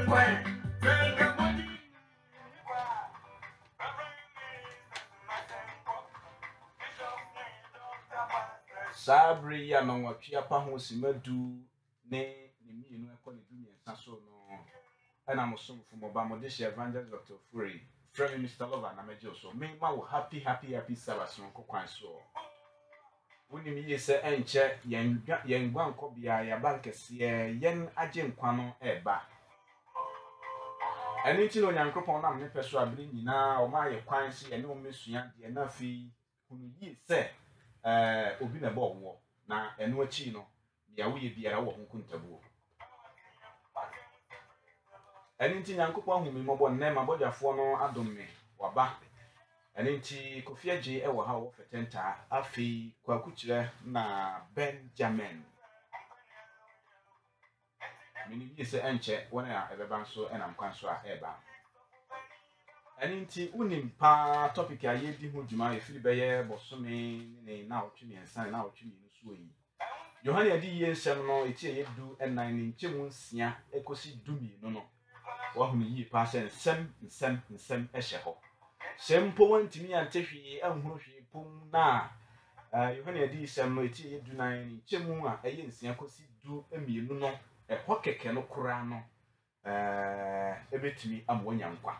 Sabri ya no watwe pa ho simadu ne mienu ekọ ne dumie nsaso no ana mosomfo moba modeshe evangelist Dr. Furi friend Mr. Lover na meje so me ma wo happy Sabbath no kokwan so woni mi yese enche yen gwan ko bia ya bankese yen agye nkwa no eba eni ti no nyankopon na me peso abiri nyina o ma ye kwan se ene o mesua de na fi hunu yi se obi na bo wo na eno achi no bia wo ye biara wo honkuntabuo eni ti nyankopon hu mi mobo nne ma bodwafo no adomme waba eni ti Kofi Agye e wo ha wo fetenta afi kwakukyire na Benjamin mini bi se enche wona ebeba nso enam kwan so a eba eni ti unim pa topic a ye di ho djuma e fili beye bosome ne na otwemi ensan na otwemi no so yi Yohane adi ye nsem no eti ye du enan ni nchemu nsia ekosi dumi no wa hu yi pa se nsem ehye ho sempo wantimi antehwe anhuru hwe pom na Yohane adi nsem no eti ye du nan ni nchemu a eye nsia kosi du emienu no ekwa keke no kura no ebetimi amwonya nkwa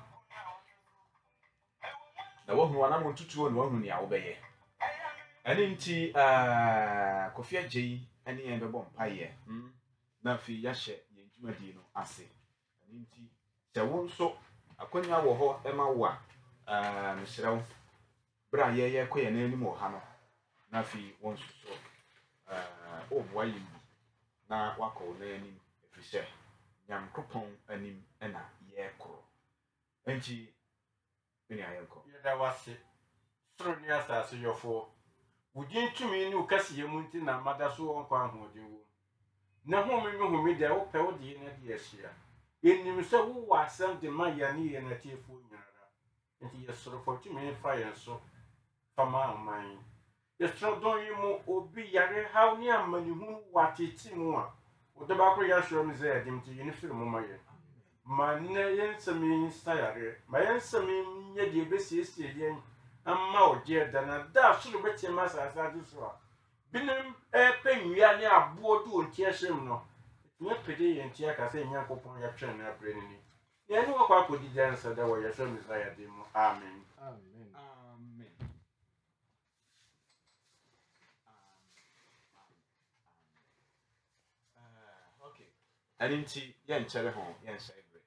na wahunu ana montutuo na wahunu ni awobeye ene nti Kofi Agye ene yen bebo mpaye na fi ya hye ye dwumadi no ase ene nti se wo nso akonya wo ho ema wo a mhyerew bra ye koye na anim wo ha no na fi wo nso so oboa yimbi na wako na anim efise nyankopon anim ena ye koro enti bini ayeko yeda wase soro ni asase yofo wudin tumi ni ukasi yemunti na madaso onkwa hodin wo na humi de wo pe wo de na de ahia enim se wo wasam de ma ya ni ye na tiefo nyara enti yesoro fo tumi fa ye so fama aman yesoro don yi mu obi yare haw ni amani hu wateti mu a wo de ba ko ya shoro mi ze edim ti yini firi mu ma ye ma ne yensami stayare ma yensami nye de besiesie yen amma odie dana da suru beti masasa du so binem penwia ne abo du onti ahyem no nye pede yenti aka se nyankopon ya twen na breni ni ye ne wakwa kodi dansa da wo yesho misaya de mu amen amen okay aninti yen chere ho yen celebrate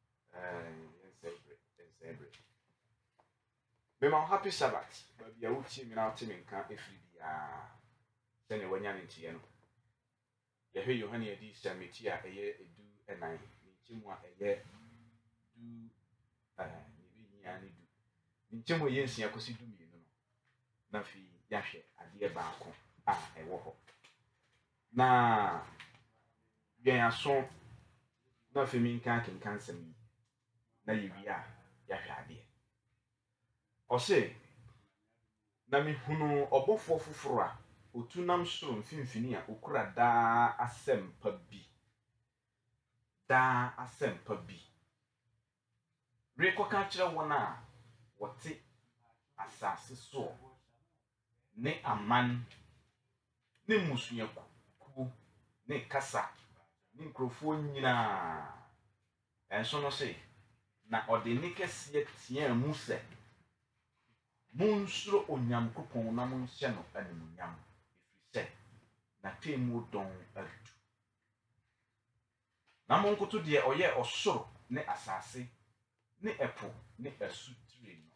Bema happy Sabbath baby awuti mi na otimi nka efiri bia sene wanya ntie no ye hwe Yohane adi sameti a eye edu enan ntimu a eye du ni bi nya ni du ntimu ye nsia kosi du mi no na fi ya hwe ade baako a ewo ho na bien aso na fi mi nka kenkan sami na yewia ya hwe ade Ose na mi hunu obofo fufuru a otunam soro mfimfini a okura da asempa bi rekoka kire wona wote asase so ne aman ne musuyaku ne kasa ne nkrofo nyina enso no se na odenikese tie muse Munsuro onyankopon na munhye no animunyam efise na temu don adu na monkoto de oye osoro ne asase ne epo ne asutire no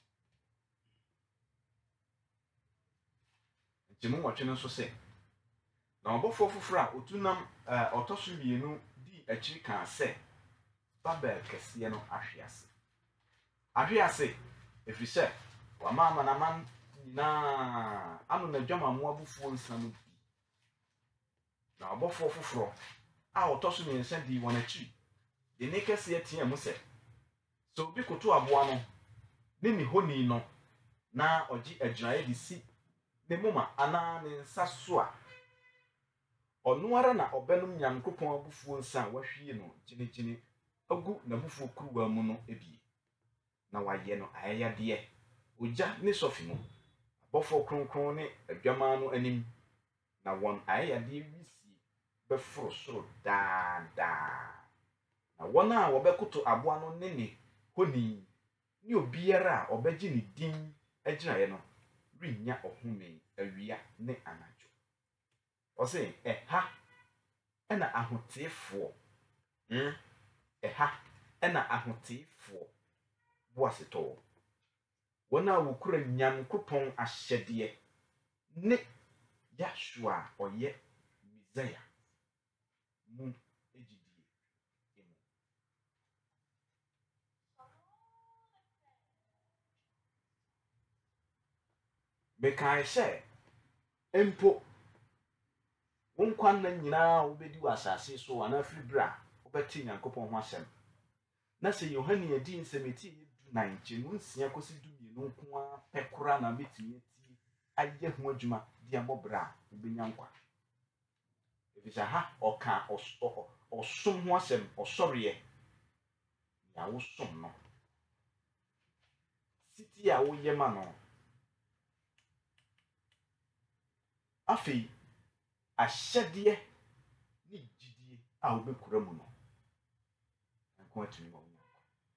ntimu watwe no so se na obofo foforo a otunam otoso mienu di akiri kan se Babel kese no ahwease efise Wama na man na anu na dwama mo abufuo nsam bi na obofo foforo a otoso ne nsa di won achi de ne kase atia mu se so bi koto aboa no ne ni honi no na ogi agyinae di si ne moma ana ne nsa so a onu ara na obenum nyankopon abufuo nsa wahwie no gyinegyine agu na bufuo kuruwa mu no ebie na waye no ayayade ogya ne sofimo abofo kronkron ne adwaman no anim na won ayayade wisi beforo soro daadaa na won a wobekoto aboa no ne honi ni obiara a obegye ne din agyinaye no rinya ohome awia ne anajo ose ha ena ahotefo ha ena ahotefo boaseto wona wokura nyankopon ahyede ne Yahshua oye Messiah mu ejidie emu bekai se empo wonkwan na nyina wobedi wasase so ana fribra wobeti nyankopon ho asem na se Yohane adi nsemeti edu 9 mu nsia kosi du mienu nko a pekora na metimi ati aye ho adwuma dia mobra obenyankwa ebisa ha oka osom ho asem osoriye ya wosom no siti a woye ma no afi ahyede ni gidie a obekura mu no nko atumi ma wonya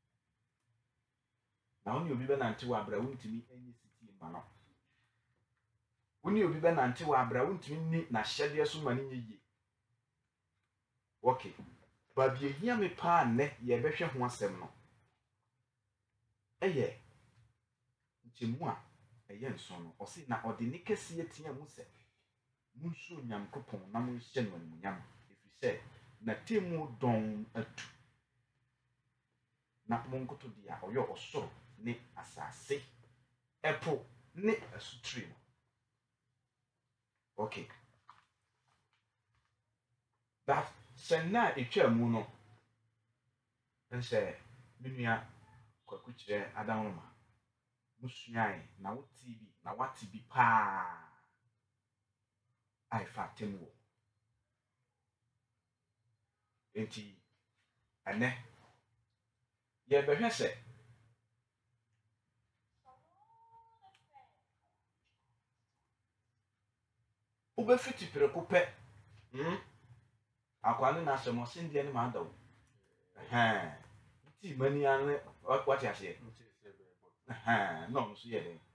na oni obi be nante wa abra wontimi anyi siti ma no oni obi be nante wa abra wontimi ni na hyede so ma ne nyeye okay ba bi ehia me pa ne ye behwe ho asem no eye nchemu a eye nso no osi na ode ne kese atia mu se munsu nyankopon na munhye no animunyam efise na temu don atu na monkoto dia oyo osoro ne asase epo ne asutri no okay that senna etwa mu no nse menua kwakukyire adanoma musuai na wo TV na wati bi pa ai fatemu enti ane ye behwe se obefiti preko pe akwane na asemo sindie ne ma dawo ti mani ane what you say no so ye den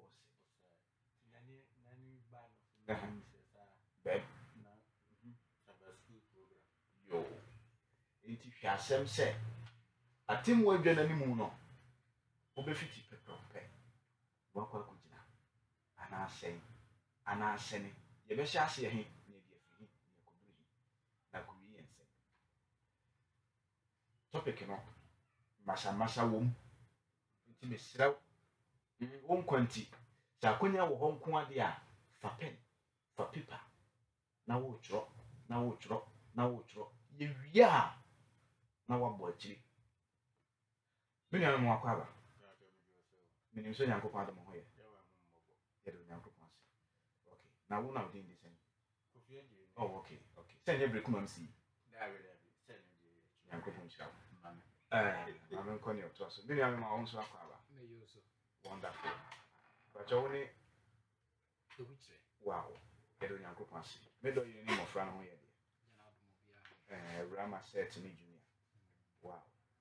yo enti hwasem se atemu adwa na nimu no obefiti peprope wakwa kugina ana asene ye be hya ase he ne dia fi ne kobiri na kuwi yense topic no masa wom enti mesira won kwanti sa konya wo ho nko ade a fa pen fa paper na wo chro ye wia na wabo akiri menya mo akwaba menim so nyankopon adom ho ye do nyankopon ase okay na wo na wo din disen oh okay send break mam si nyankopon chira na men koni oto so menya me ma won so akwaba wonderful but you only wow do nyankopon ase me do ye ni mo fra no ho ye Rama said to me junior wow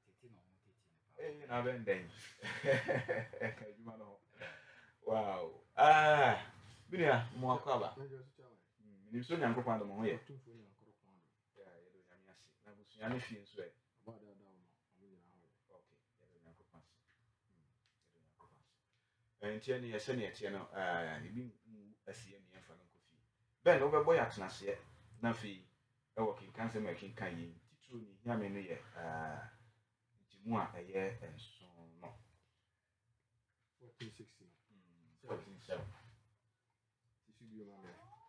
na ben den juma no wow binia mo akwaba ni so nyankopon do mo ho ye do nyame ase na busua ne fie nso okay do nyankopon ase enti ne yese ne etie no bi asie ne yemfa no kofi ben no bebo ya tena se na fi working cancer making kan yi titru ni hia me no ye ntimu a eye enso no 1460 1470 tisubi ma me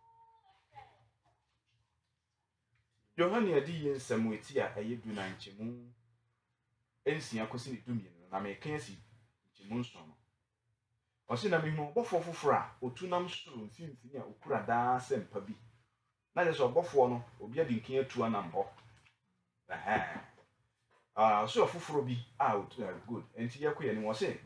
Yohane adi yensam eti a eye du na nchemu ensia kosi ni dumie no na me kan si nchemu nso no osi na mehu obofo fofora otunam suru mfimfini a okura daa sempa bi na je so obofo no obi adi nkin atu anam ho so fufuro bi out good enti ye koye ni wo se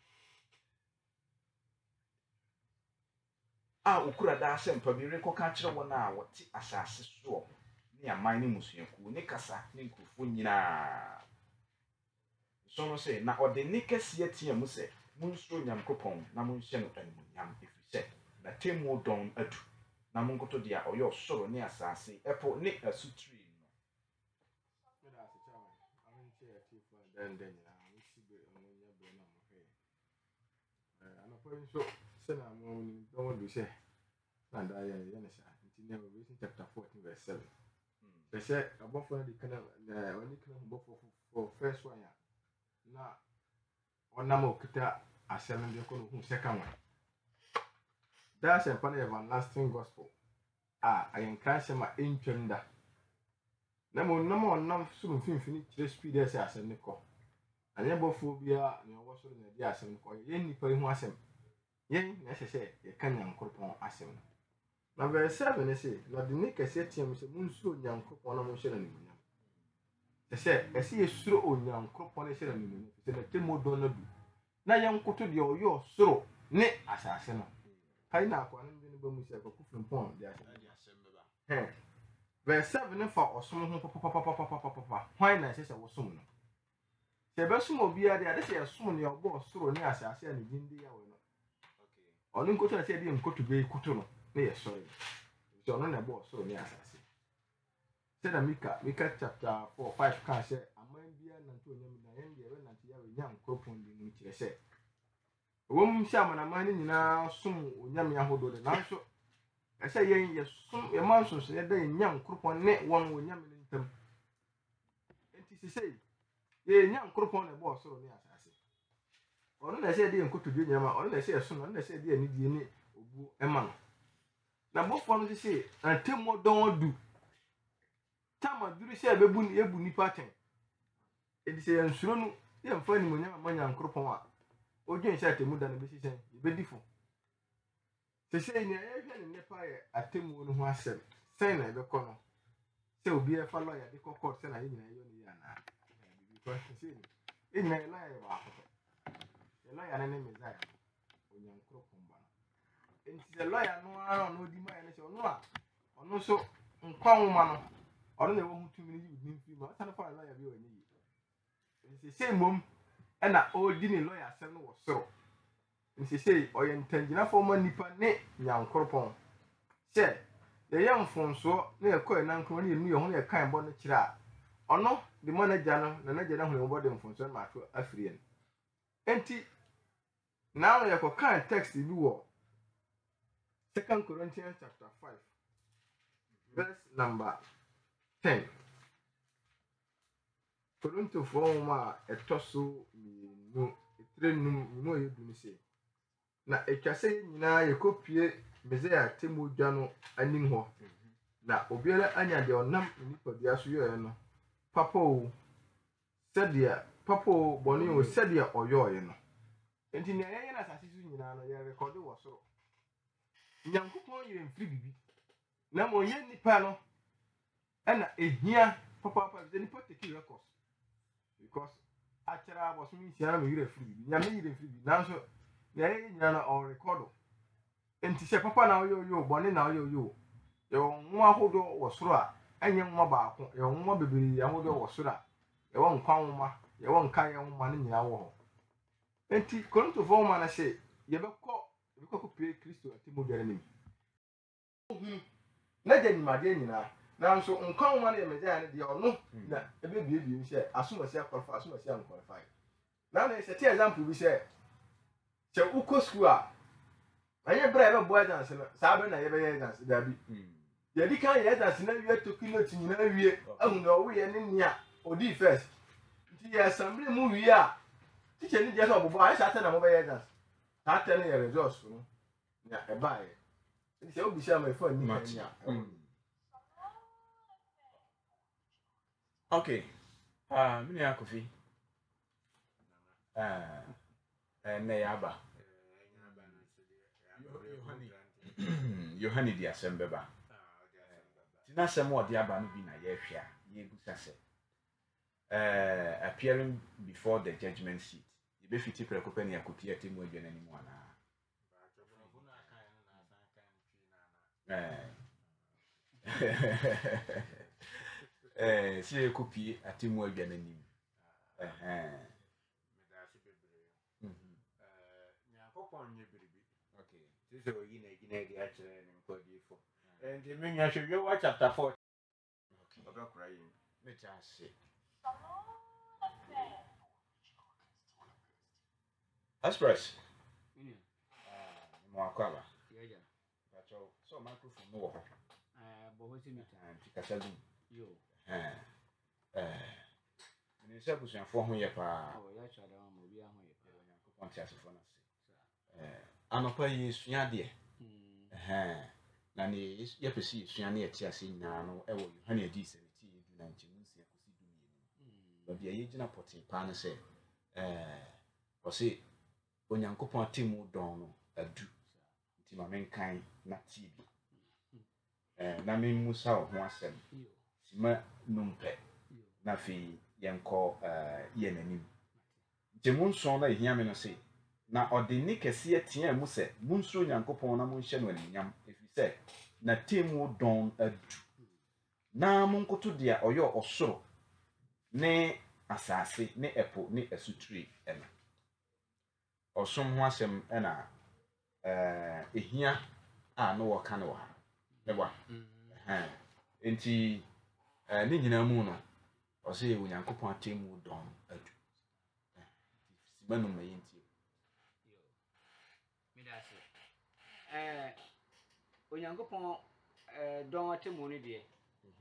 ukura da sempa bi reko ka kire wona wote asase so ne aman ne musuaku ne kasa ne nkrufo nyina so no se na ode ne kase atia mu se munso nyankopon na munhye no animunyam efise na temu don adu na munkoto dia oyo soro ne asase epo ne asutri no da se chawa amen che ya ti fa dan we si be onya be na mo he ana po so se na mo ni don do se na da ya na sha nti ne Revelation chapter 14 verse 7 they say above the kana when you can go for first one ya na ona mo kita asem de ko no second one that's a part everlasting gospel I encourage ma entwenda na mo nam suru finfini kire speed as asem ne ko anya bofo bia ne wo suru na di asem ne ko ye nipa hu asem yen na hye ye kan Nyankopon asem na verse 7 say na de ne kase tiam se munsu Nyankopon na mo hye na nimunya se ese ye suru Onyankopon na hye na nimunya se na temo don na du na yankoto de oyo suru ne asase no kai na akwa ne ne ba mu se ko kufrempon de asem beba verse 7 fa osom ho papa why na se wosom no se be som obi ade ade se som ne obo suru ne asase na jindi ya we no okay onu nkoto na se de nkoto be kuto no ne ye sorry so ono na bo suru ne asase se na Mika chapter 4-5 kan se aman bia na nto onyam na yen de be na ntia we nyam kropon de mu kire se wom sha mana man nyina som onyam ya hodo de nanso ese yen ye som ye man so se de nyam kropon ne won onyam ne ntam enti se ye nyam kropon ne bo suru ne asase ono na se de nkoto de nyama ono na se som ono na se de ani die ne obu ema no na bofo no se antemo don du tama duru se bebu ni ebu nipa ten edi se nsuro no ye mfa ni munya ma Nyankopon a odwen se atemu da no be sisen ebedifo se ni ye hwe ne nepa ye atemu no ho asem sen na ebekọ no se obi e fa lawyer de court se na ye nyina yo ni ya na because se ni e nyina lawyer ba akoto e lawyer ne mezaya Onyankopon ba enti se lawyer no ara no di ma ye ne se ono so nkwa nwoma no ono na wo hutu mi ni bi nfi ma sana fa lawyer bi o ni yi se mom e na o di ni lawyer asem no wo soro se oyentangina fo ma nipa ne Nyankopon se ye yam fonso na ye koy nan kro ne enu ye ho ne kan bo no kira ono the manager no na naje na hu bo de fonso ma to afrien enti now ye ko kan text bi wo 2 Corinthians chapter 5 verse number 10 Toronto for ma etoso mi etrenum no ye dumi se na etwase nyina ye kopie Mezaya temu dwa no anim ho na obiara anya de onam nipa bia so yo no papo sadia papo boni o sadia oyo ye no enti ne ye na asase su nyina no ye record wo soro Nyankopon yire mfiri bibi na mo ye nipa no na ehia papa de nipa take records because achara was me siara me yire free bibi nya me yire free bibi nanso ne ye nyina no o record enti se papa na yo boni na yo yo nwa hodo wo soro a enye nwa baako yo nwa bebiri ya hodo wo soro a ye won kwan nwa ye won kan ye nwa ne nyina wo enti Korinto fo ma na se ye bekọ ko pray Kristo atimo biara nim na je nimade nyina nanso nkwan nwa na ye Mezaya ne de ono na ebe bie se asomasi akọfa asomasi ankọfa na se tie example bi se uko school a anya bra ebe boy dance na sa be na ye be dance da bi ye di kan ye dance na wie to kilo tinyina wie ahu na owo ye ne nia odi first nti ye assembly mu wie a teacher ni je so obobo ai sa ta na mo be ye dance ta ta ne ye results no na e ba ye nti se obi sha my phone ni nia okay mini akofi ne yaba Yohani di asembeba. Tina semo odi aba no bi na ye hwea ye busa se. appearing before the judgment seat. You be fiti preocupa ni akopia temu adwane ni mu ana. Si ekopi atemu adwane ni. Nyankopon nye biribi. Okay. This is oyina di akere ni nkodi fo. And the menya hwe wa chapter 4. Okay. Oba kura yi. Me cha se. Express. Mo akwaba. Yeah. So microphone no wo ho. But what you mean? Tikasa dum. Yo. Ni se busuafo ho ye pa. Oh, ya cha da mo bi ahun ye pa. Nyankopon ti asefo na se. Anopa yi sua de. Na ni ye pesi sua na ye ti ase nyina no e wo Yohane adi se ti edu na nchemu nsia kosi du mienu. Ba bia ye gina potin pa na se o se Onyankopon atemu don no adu. Nti ma menkan na ti bi. Na me musa ho asem. Sima numpe. Na fi yenko ye nanim. Nti munso na ehia me no se na odini kese atia mu se munso Onyankopon na munhye no anyam efi se na temu don adu. Na munkoto dia oyo osoro ne asase ne epo ne asutri ena. Osom ho asem ena ehia no wo ka no ha. Eba. Enti ni nyina mu no o se Onyankopon atemu don adu. Sibanu mayenti. Me da se. Onyankopon don atemu ni de.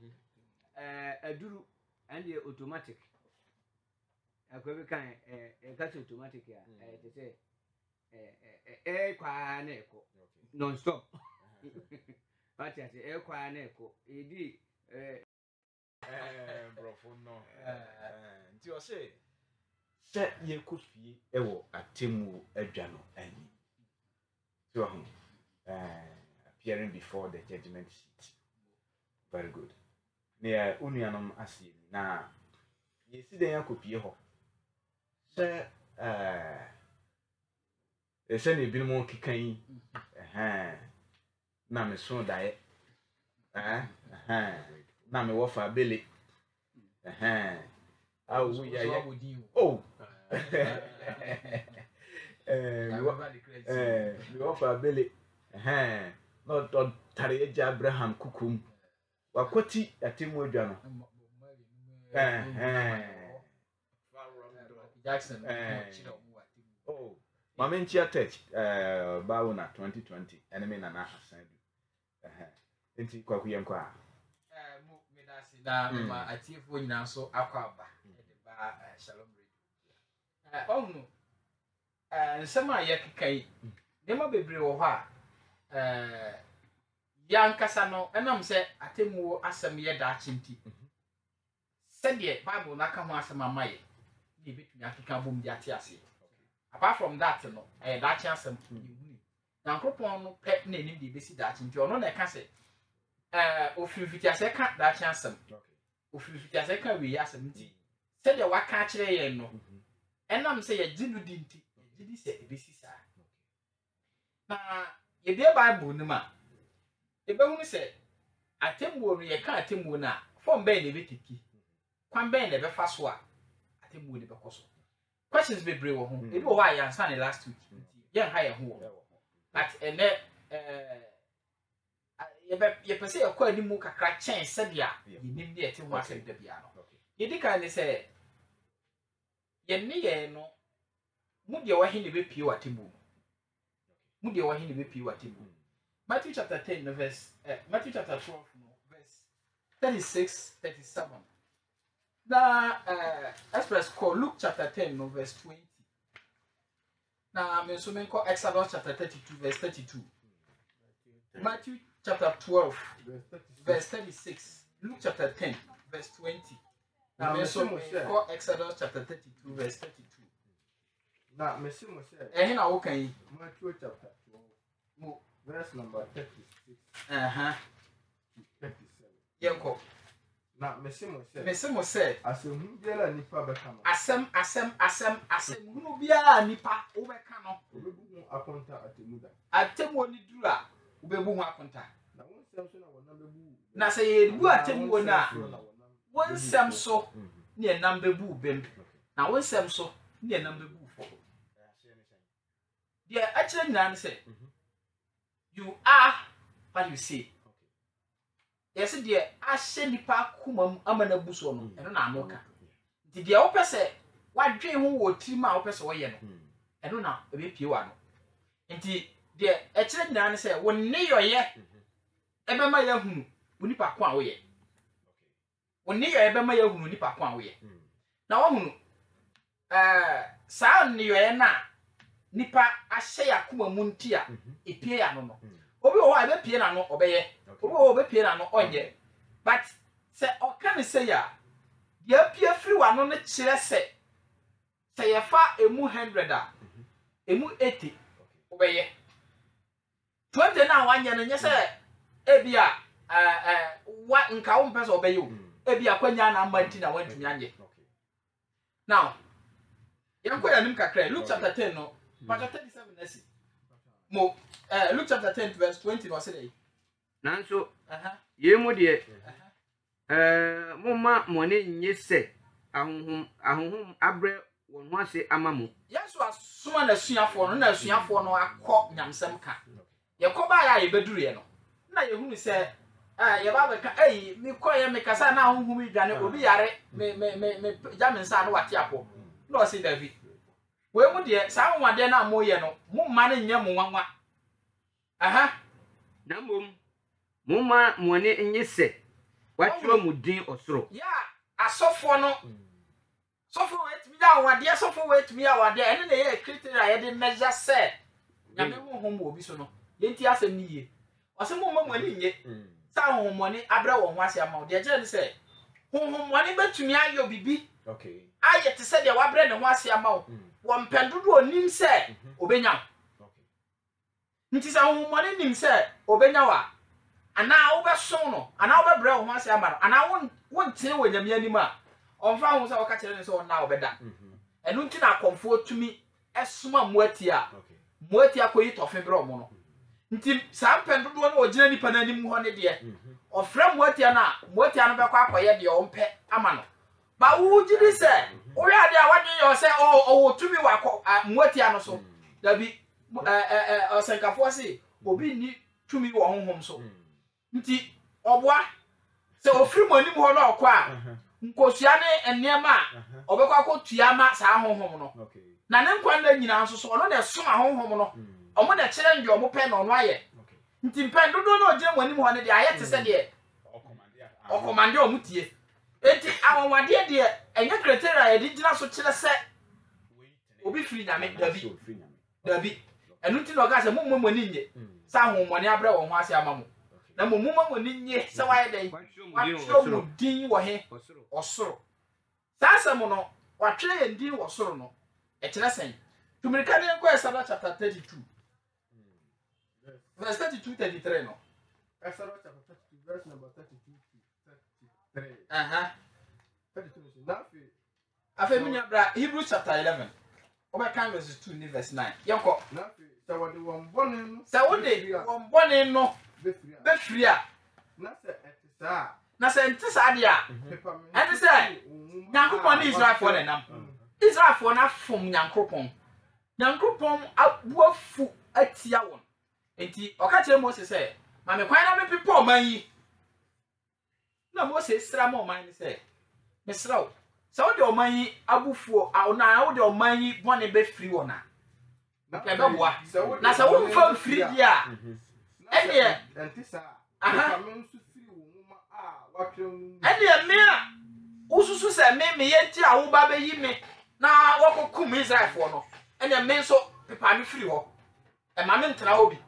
Aduru and the automatic. Akwebi kan ka se automatic ya. Te say kwa na eko. Non stop. But ya say kwa na eko. Edi Brofo no. Nti o se ye kofie ewo atemu adwa no ani. So appearing before the judgment seat. Very good. Ne unuanom asie na ye si den akopie ho. Se ese ne binimo kikan na me so dae na me wo fa bele awu ya oh me wo fa bele no to tare eja Abraham kukum wakoti atemu adwa no Jackson oh Mamenchi attach bawo na 2020 enemy na asan du enti kwaku yenkwa mu me da se da ma atiefo nyina so akwaba de ba Shalom Radio onu nsema ya kikai de ma bebre wo ho a yankasa no enam se atemu asem ye da chimti se de Bible na ka ho asem amaye ni betumi akeka bom di ate ase. Apart from that no that chance you Nyankopon no pe na enim de besi that nti ono na ka se ofirifiti ase ka that chance ofirifiti ase ka wi asem nti se de waka kire ye no enam se ye ginu di nti ye di se ebesi sa na ye de Bible no ma ebe hunu se atemwo no ye ka atemwo na form be na betiki kwan be na be fa so a atemwo ne be koso. Questions be brave wo ho ebi wo ha ya answer last week ye ha ye ho but ene ye pese ye kwa animu kakra chen se dia ye nim de ete ho asem da bia no ye di kan ne se ye ne ye no mu de wa he ne be pie wa tebu mu de wa he ne be pie wa tebu Matthew chapter 10 no verse Matthew chapter 12 no verse 36 37 na express call Luke chapter 10 no verse 20 na me so men call Exodus chapter 32 verse 32 Matthew chapter 12 verse 36 Luke chapter 10 verse 20 na me so men call Exodus chapter 32 verse 32 na me so mo say na wo kan Matthew chapter 12 verse number 36 37 yenko na mesimo say asem biara nipa beka no asem hunu biara nipa wobeka no obebu akonta atemuda atemu ni dura obebu hu akonta na wonsem so na wonam bebu na say yebu atemu na wonsem so ne enam bebu bem na wonsem so ne enam bebu fo dia actually nan say you are what you say. Yes, dear, I send the park kumam amana busono, and no amoka. Did the opposite what dream who would 3 miles per way, and no now a bit one. Indeed, dear, actually, Nan said, when near yet, ever my young who nip a way. When near ever my young who nip a way. Now, sound near na nipa I say a kuma muntia, a piano. Obi o wa be pie na no obeye obi o be pie na no onye but say o kan say ya dia pie free wa no ne kire say ye fa emu 100 a emu 80 obeye 20 na wanye no nye say e bia wa nka wo mpese obeye o e bia kwanya na amanti na wantumi anye now yanko ya nim kakra Luke chapter 10 no chapter 37 nasi mo Luke chapter 10 verse 20 no say nanso yemu de mumma mone nye se ahonhom abre won ho ase amamu yeso asoma na suafo no akọ nyamsem ka ye ko ba ya ye beduru ye no na ye hunu se ye ba be ka mi ko ye me kasa na ahonhom idwane obi yare me jaminsa no wate apo no say David we mu de sa ahonwade na mo ye no mumma ne nye mo wanwa na mumma mone nye se watro mu din osoro ya asofo no sofo wetimi ya wade sofo wetimi ya wade ene na ye criteria ye de measure se nyame honhom obi so no yenti asem ni ye ose mumma mone nye sa honhom mone abra wo ho ase ama de je ne se honhom mone betumi ayo bibi okay aye te se de wabre ne ho ase ama wo mpendodo onim se obenya nti sa honhom mone nim se obenya wa ana obeso no ana obebre wo ho ase ama no ana wonte wo nyame anim a onfa ho se wo ka kire ne se wona obeda enu nti na akomfo otumi esoma muati a muati akoyi tofe bre omo no nti sa mpendodo no ogina nipa na anim ho ne de ofra muati na muati no bekọ akoye de ompe ama no ba wo gidi se wo ya de a wade yo se o tumi wa muati no so dabi osenkafo se obi ni tumi wo honhom so nti oboa se ofiri monim ho na okọ a nkosua ne enema obekọ akotua ma sa honhom no na ne nkwa na nyina nso so ono na soma honhom no omo na kire ndwe omo pe na ono aye nti mpen dodo na ogire monim ho ne de aye te se de okomande omo tie enti awonwade de enye criteria ye di gina so kire se obi firi nyame dabi enu nti na oga se mummo ni nye sa honhomone abra wo ho ase amamu na mummo ni nye se waye dey watro din wo he osoro sasa mo no watwe ye din wo soro no e kire sen tumirika ne ko Exodus chapter 32 verse 32 33 no Exodus chapter 32 verse number 32 to 33 32 na afi minya bra Hebrews chapter 11 oba kan verse 2 ni verse 9 yanko na se wode won bone no se wode won bone no be free a na se etisa na se ntisa de a enti se nyankopon ni Israel for nam Israel for na fom nyankopon abuafu atia won enti oka kire Moses se ma me kwan na me pipo man yi na Moses sra ma man ni se me sra o se wode oman yi abufuo na wode oman yi bone be free wona na ke be boa na se wo mfa free dia ene entisa ene me a ususu se me yenti a wo ba be yi me na wokokum Israel for no ene me so pepa me free ho e ma me ntra obi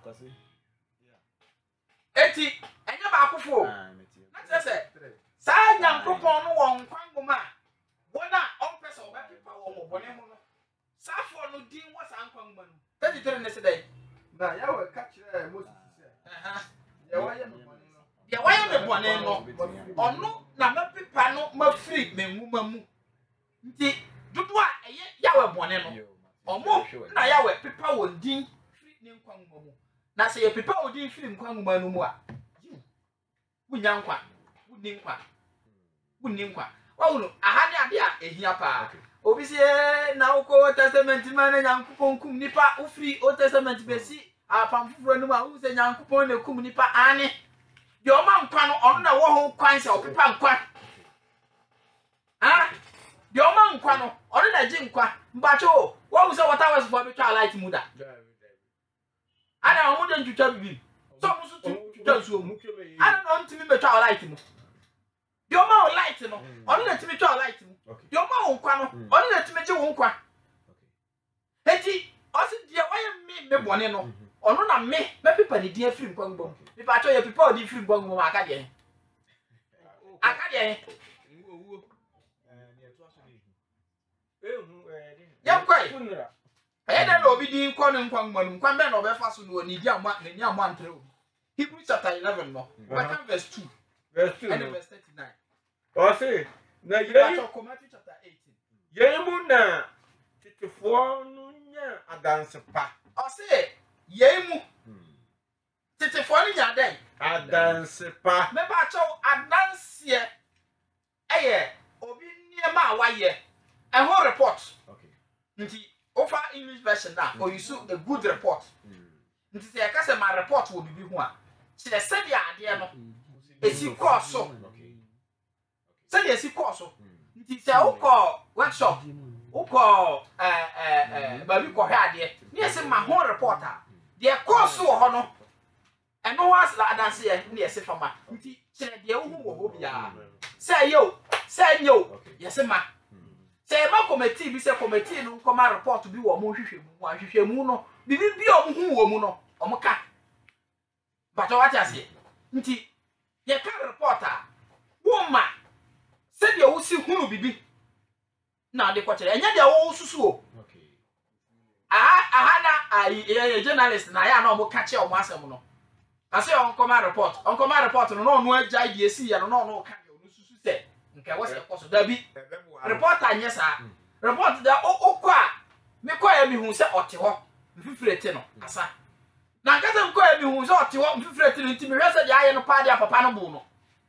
eti enye ba akofo na tse se sa nyankopon no won kwangoma bona on pesa oba pepa wo mo bone ho no sa fo no din wo sa kwangoma no 33 ne se dai na ya we ka kire Moses se ya waye me bone no ono na me mamu nti dodo a eye yawe bone no omo na yawe pepa wondin firi ne nkwa mamu na se ye pepa wondin firi nkwa mamu mu a wunya nkwa wunni nkwa wawuno aha ne ade a ehia pa obi se na uko testament man na nyankopon kum nipa ufiri o testament besi apamfufuro no ma wo se nyankopon na kum nipa ane de o ma nkwa no ono na wo ho kwan se opepa nkwa de o ma nkwa no ono na ji nkwa mbacho wo se water was for betwa light muda ana o mu de ntutwa bibi so mu so tutwa so mu ana no ntimi betwa light mu de o ma light no ono na ntimi betwa light mu de o ma nkwa no ono na ntimi je wo nkwa eti o se de o ye me bone no ono na me pepa ni dia firi nkwa ngbo mi pa cho ye pepa o di firi nkwa ngbo aka de owo ne to aso de ya kwai na obi di nkwa no nkwa ngbo no nkwa be na obefa so no ni di amwa ni amwa antre obi Hebrews chapter 11 no verse 2 and verse 39 o se na ye Matthew chapter 18 ye mu na titefo no nya adanse pa o se ye mu titefo no nya den adanse pa me ba cho adanse eye obi niema awaye a whole report nti over English version na or you so a good report nti se ya kase ma report wo bibi ho a kire se dia ade no esi course so se dia esi course so nti se ukọ workshop ukọ babi ko hwa ade ni ese ma ho report a dia course wo ho no eno was la adanse ye ni ese fama nti kire dia wo ho wo bia se yo yese ma se ma committee bi se committee no nkoma report bi wo mo hwehwemu no bibi bi o mo hu wo mu no o mo ka bato what ase nti ye ka report a wo ma se de wo si hunu bibi na de kwachere enya de wo susu o aha na ye journalist na ya na o mo ka che o mo asem no ase nkoma report no no agya de esi ya no ka no susu se nke wo se koso da bi report anya sa report da okwa me kwa ya mi hu se ote ho mfifirete no asa na nkasa m kwa ya mi hu se ote ho mfifirete no ntimi hwese de aye no pa de papa no bu no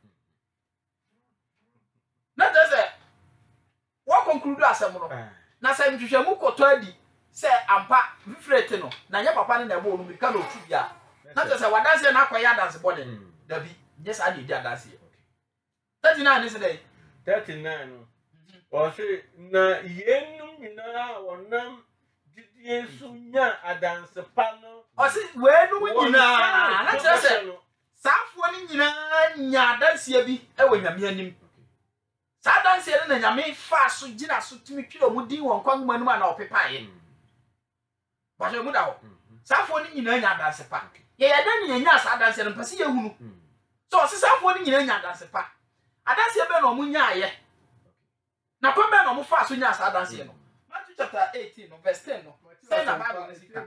na tese wo conclude asem no na se mhwehwemu koto adi se ampa mfifirete no na nya papa no na bu no mi ka no tu bia na tese wadanse na akoya dance body da bi nyesa ade di adanse 39 ni se dey 39 no o se na yenu nyina wonam didie so nya adanse pa no o se wenu nyina na tese safo ni nyina nya adanse bi e wo nyame anim sa adanse na nyame fa so gina so timi twiro mu din won kwan manu ma na opepae ba je mu da ho safo ni nyina nya adanse pa ye ya dan nya sa adanse no pese ye hunu so se safo ni nyina nya adanse pa adanse be no mu nya aye na kwa be no mu fa so nya sa adanse no Matthew chapter 18 no verse 10 no say na Bible ni sika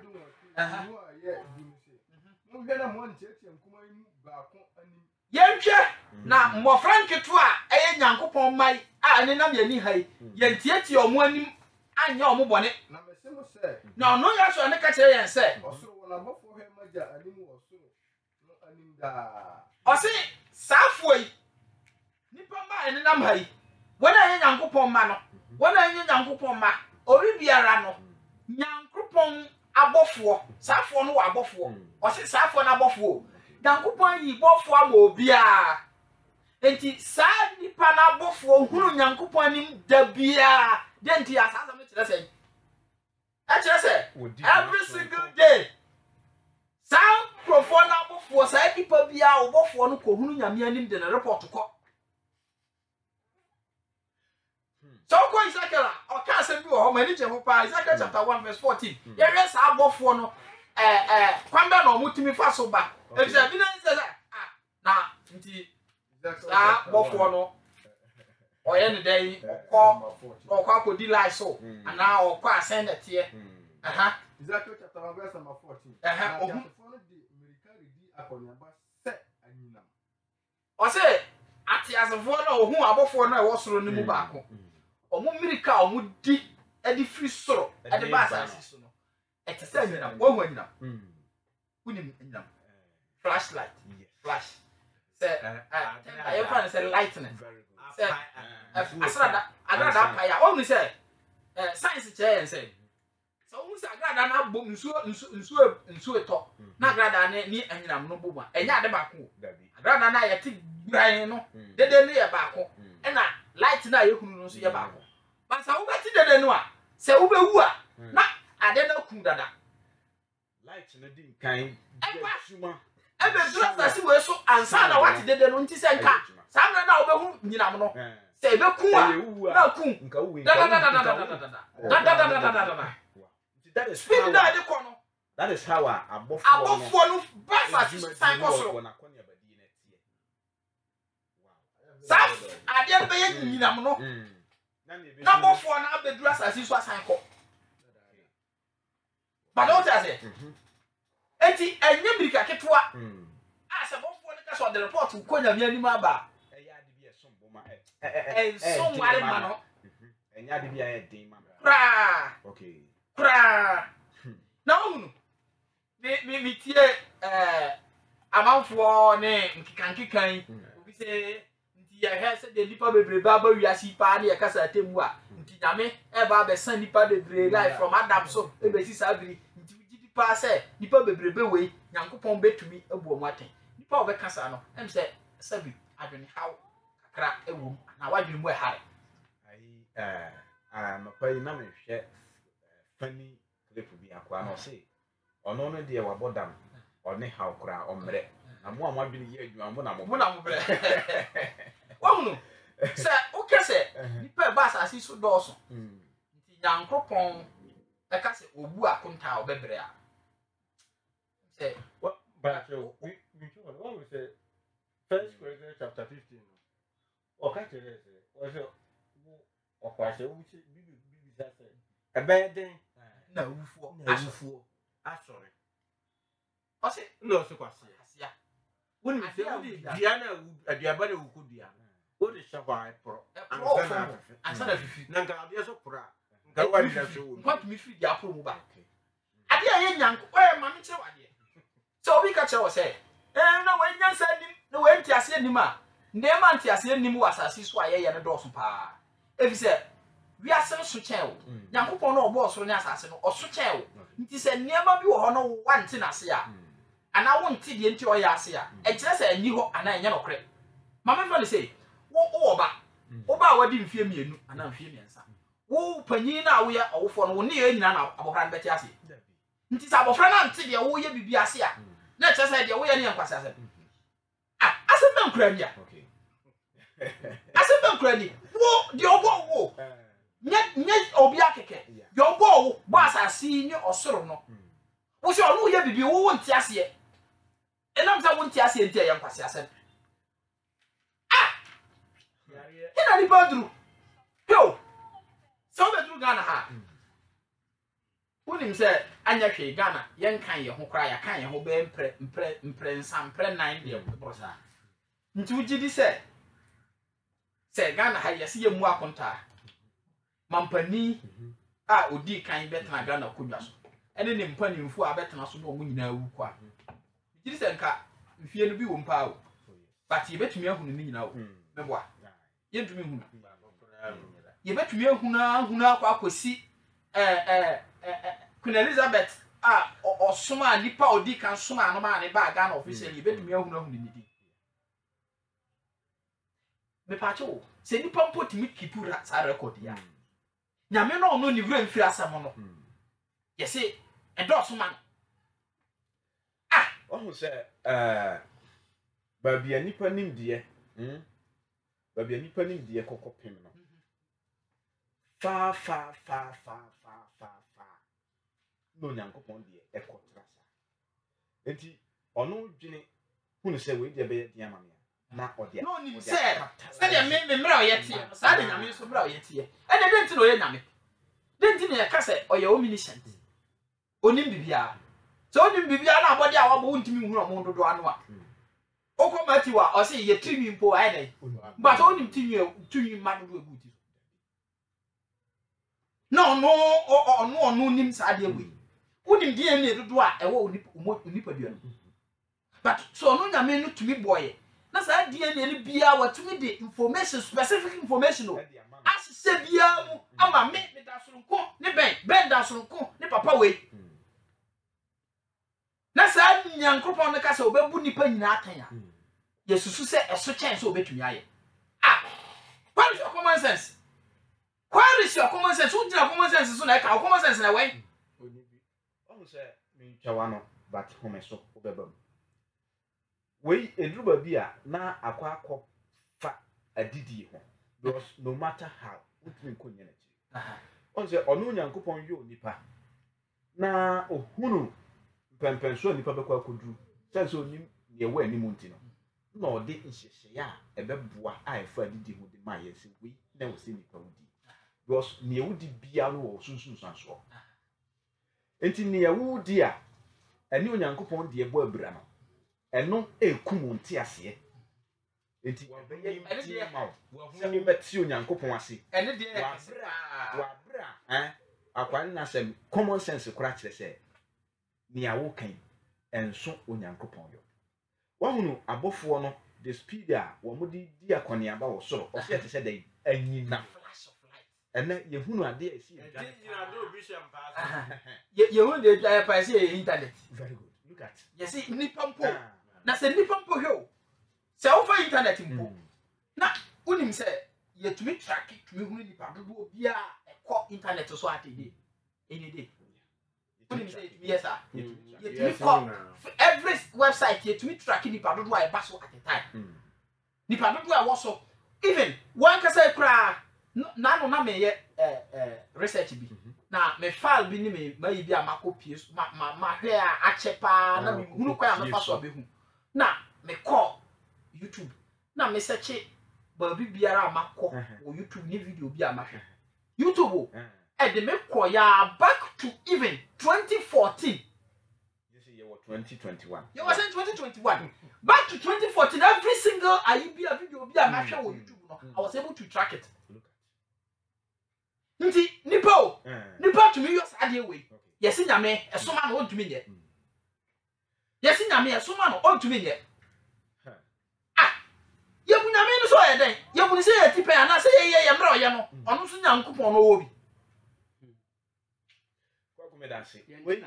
yenhwe na mmofra nketo a eye nyankopon mai a ne nam yani hai yentietie omo anim anya omo bone na mesemo se na ono ya so ne ka kire yen se osoro wona bofo he maja anim osoro no anim da o se safo yi nipa ma ne nam hai wona anye nyankopon ma no wona anye nyankopon ma ori biara no nyankopon abofo safo no wa abofo o se safo na abofo nyankopon yi bofo ama obia enti sa nipa na abofo hunu nyankopon anim da bia denti asasa me kire se every single day sa profo na abofo sa nipa bia obofo no ko hunu nyame anim de na report ko so ko Ezekiel o ka se bi o ho mani je ho pa Ezekiel chapter 1 verse 14 ye re sa abofo no kwamba no mutimi fa so ba e bi na se na nti sa abofo no o ye ne dai ko ko di lie so ana o ko asendete aha Ezekiel chapter 1 verse 14 aha o no di America di akonyaba se anyinam o se ati asefo no ohun abofo no e wo soro ni mu ba ko omo mirika omo di e di free soro e di ba asase so no e te say nyina wo ho nyina unim nyina flashlight flash say I find say lightning say asrada paya o ni say science che say so who say agrada na bom nsuo eto na agrada na ni anyinam no boma enya ade ba ko agrada na yeti gran no dede ne ye ba ko e na light na ye hunu no so ye ba ko ba sa wo beti dede no a se wo bewu a na ade na kun dada light na di kan suma e be drasa si we so ansa na wati dede no nti se nka sa na na wo behu nyinam no se be kun a na kun nka wo da that is how that is how abofo no basa sign kosoro na konya badi na tie wow sa ade be ye nyinam no na bofo na abeduru asasi so asan ko ba do ta se enti enye birika ketwa asa bofo ne ka so the report konya mi anim aba eya ade bi esombo ma so ware ma no enya ade bi ya den ma pra okay pra na unu mi tie amanfo ne nkikankikan obi se nti ya hese de nipa bebre ba wiasi pa ne yakasa atemu a nti nyame e ba be san nipa bebre life from Adam so e be si sabiri nti gidi pa se nipa bebre be we Nyankopon betumi ebu omu aten nipa obe kasa no em se sabi adwene haw kakra ewu na wadwene mu e hare ai no pai na me hwe fani clip bi akwa no se ono no de wabodam one haw kra omre na mo amadwene ye adwuma mo na mo bre wonu se o kese nipa ba asasi so doso nti Nyankopon e ka se obu akonta obebre a se what but we what we say 1 Corinthians chapter 15 okay tell us was o kwase wo bibi sa se ebeden na wufuo asori o se no so kwase asia woni se wodi dia na aduaba na wuku dia wodi shaba pro ansa na fifi na nka ade so pro nka wadi na so wo what mi fi dia pro mu ba ade aye nyanko o ma mi che wade so obi ka che wo se na we nyansa nim na we ntiase nim a ndema ntiase nim wasasi so aye ye ne do so pa efi se wi asere so chen wo Nyankopon na obo osoro ne asase no oso chen wo nti se niema bi wo ho no wanti na se a ana wonti de nti o ya ase a e kire se ani ho ana enye nokre mama fa le se wo oba wadi mfie mienu ana mfie miensa wo panyin na wo ye owofo no wo ne ye nyina na abofra nbeti ase nti se abofra na nti de wo ye bibi ase a na kire se de wo ye ne yankwase ase ase na nkura ni a okay ase na nkura ni wo de obo wo nye obi akeke yo bo bo asasi ni osoro no wo se onu ye bibi wo nti ase enam sa wo nti ase nti ya nkwase ase ina ni badru yo so badru Ghana ha wonim se anya hwe Ghana yen kan ye ho kra ya kan ye ho be mpre nsampre 9 de brosa nti ugidi se Ghana ha yesi ye mu akonta mampani a odi kan betena Ghana kodwa so ene ne mpani mfu a betena so no mu nyina wu kwa ugidi se nka mfie no bi wo mpa o but ye betumi ahunu ni nyina o meboa ye ntumi hunu ye betumi ahunu akwa akosi Queen Elizabeth osoma nipa odi kan soma no ma ne ba Ghana officially ye betumi ahunu ni di me pacho se nipa mpotimi kipura sa record ya nyame no no ni wura mfiri asam no yesi edoso man ohu se babia nipa nimdie babia nipa nimdie kokopem no fa no Nyankopon die ekotra sa enti ono dwene hunu se we die be dia mame na odia no ni se de me mra oyete sa de nyame so mra oyete e de denti no ye nyame denti ne ka se oye omniscient onim bibia so onim bibia na abode a wabo ntimi hu no dodo anu a okomati wa o se ye timi mpo ai dai but onim timi ma do eguti no nim sa de we wonim DNA dodo a ewo onipa bia no but so no nyame no tumi boy na sa DNA ni bia watumi de information specific information no asese bia mu ama me da soronko ne ben da soronko ne papa we na sa nyankopon ne ka se obebu nipa nyina atan a yesusu se eso chen so obetumi aye what is your common sense? Where is your common sense? Who did your common sense? So like our common sense in a way. Say me chawano but home so obebam. We edruba bia na akwa fa adidi ho. Because no matter how utumi nkonya na chi. On say onu nyankopon yo nipa. Na ohunu pempenso nipa bekwa koduru. Sense onim ne we animu ntino. Na ode nhyehyeye a ebeboa a efa adidi ho de ma yesi we na wo se nipa wudi. Because ne wudi bia no wo sunsun sanso. Enti ne wudi a ene onyankopon de ebo abira no. Eno ekumu nte ase. Enti ene de ma wo se me beti onyankopon ase. Ene de wa bra akwan na sem common sense kura kire se ne awo kan enso onyankopon yo. Wa hunu abofo no the speed a wo mudi di akone aba wo soro o se te se dey anyina ene ye hunu ade esi anyina do bishop pass ye hunu de pass internet. Very good. Look at you see nipa mpo na se nipa mpo hwe se wo fa internet mpo na unim se ye tumi track tumi hunu nipa dodo obia ekọ internet so atede any day unim se tumi yesa ye tumi call every website ye tumi track nipa dodo a eba so at a time nipa dodo a wo so even one ka say kra na no na me ye research bi na me file bi ni me ma yi bi a makopie ma hwe a achepa na me hunu kwa ya me fa so abehu na me call YouTube na me search ba bi biara makọ o YouTube ni video bi a ma hwe YouTube e de me call ya back to even 2014. you see you were 2021 you was in 2021 back to 2014 every single ayibia video bi a ma hwe o YouTube no I was able to track it. Nti nipa to me yo sade we yesi nyame esoma no ontumi nye yesi nyame esoma no ontumi nye ye bu nyame no so ye den ye bu ni se ye tipe ana se ye mra oye no onu so nyankopon no wo bi kwa kumedase we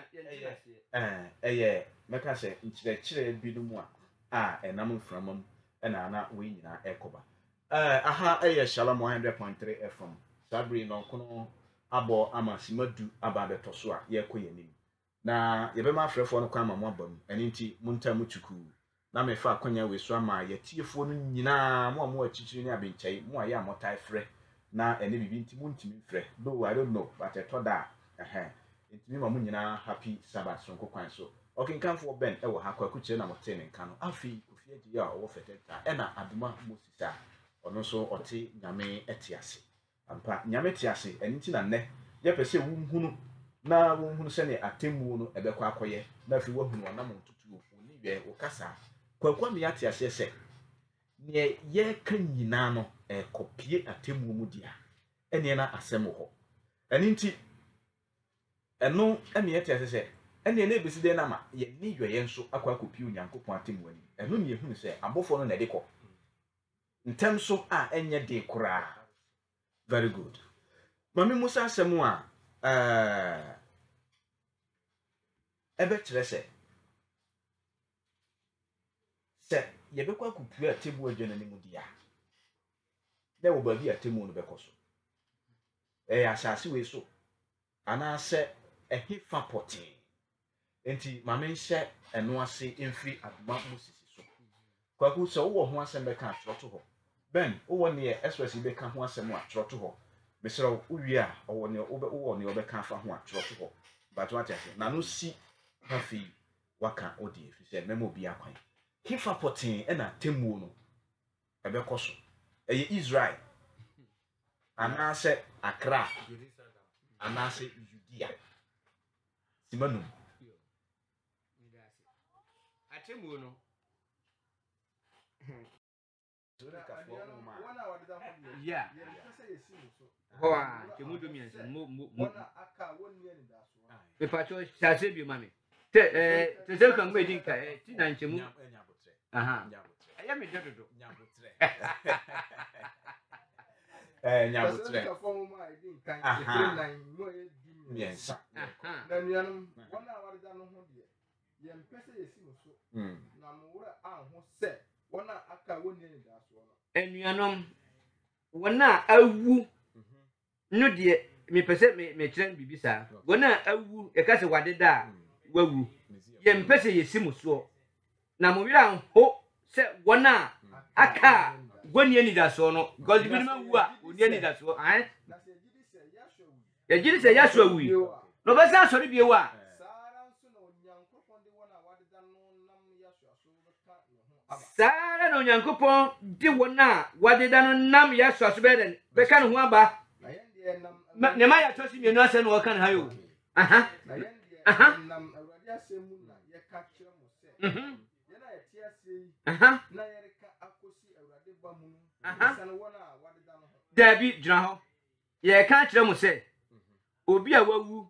meka se nchire bi no mu a enam mframam na we nyina ekoba aha Shalom 100.3 FM Sabri no kono abo ama simadu aba beto so a ye koyanim na ye be ma frefo no kwa ama mo abam eni nti munta mutuku na me fa akonya we so ama ye tiefo no nyina mo achichiri ni abenchai mo aye amotai frɛ na ene bibi nti muntimi frɛ though I don't know but etoda ntimi ma mo nyina happy Sabbath so nkokwan so okinkanfo ben e wo ha kwa kuchire na mote ne nka no afi kofi adi a wo feteta e na aduma mosisa ono so ɔte nyame etiase ampa nyame tiase eni ti na nne ye pese wunhunu na wunhunu se ne atemu no ebekọ akoye na fi wahunu onam ntutu oni we okasa kwakwa me atiase se ne ye kan nyina no kopie atemu mu dia ene na asem ho eni nti eno eme ye tiase se ene na ebesi de na ma ye ni yeye nso akwa kopie onyankopon atemu ani eno ne ehunu se abofo no na de kọ ntem so a enye de kura. Very good. Mami Musa semua ebe kire se ye bekwa kupu atemu adwana ni mu dia na wo ba bi atemu no bekoso asase we so ana se ehifa potin enti mami nse eno ase emfiri aduma musisi so kwaku se wo ho asem beka atroto ho ben wo ne express be ka ho asem a atroto ho mesero uwie a wo ne wo ka fa ho atroto ho but what I say na no si hafi waka odi fi se memo bi akwan hifa potin e na temu no ebe koso eye Israel anase Accra anase Judea simanu atemu no One hour did that happen? yeah. Yeah, you can say you see so. ho a ke mu do mi ense mo aka wonni ni da so me pacho chase bi mami te se kan me din ka ti na nche mu aha ya me dodo nyabotre nyabotre ka fo mu ma din kan e na mo e di yes na nuanum wona warida no ho de ye mpese yesi mo so na mo wura anho se wona aka wonni ni da so no enuanom wona awu no de me pese me kire bibi sa wona awu e ka se wadeda wawu ye mpese yesi mo so na mo wira anho se wona aka gwani ni da so no because bi ma wu a oni ni da so an na se gidi se yasho wi ye gidi se yaso awi no be sa so bi wa sara nso na onyankopon de wona wadeda no nam yasho aso beka no ho aba sara na onyankopon di wona wadeda no nam yaso aso be ka no ho aba na yende nam ne ma ya to si mienu ase no wo kan ha yo aha na yende nam awurade asemu na ye ka kire mo se ye na ye ti ase yi aha na ye reka akosi awurade ba mu aha sana wona wadeda no ho dabi gyina ho ye ka kire mo se obi a wawu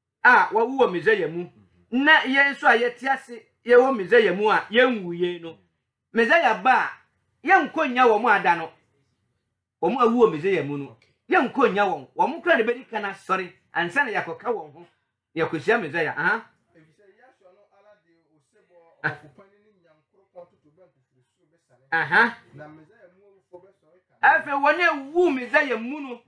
wo mezaya mu na ye nso a ye ti ase ye wo mezaya mu a ye nwuye no mezaya ba ye nkonya wo mu ada no wo mu awu wo mezaya mu no ye nkonya wo mu kra de bedi kana sorry ansa na yakoka wo ho yakosia mezaya aha ebise yasho no ala de osebo okupani ni nyankopon tutu be ntutu be sare aha na mezaya mu fo be so ka afi wona wu mezaya mu no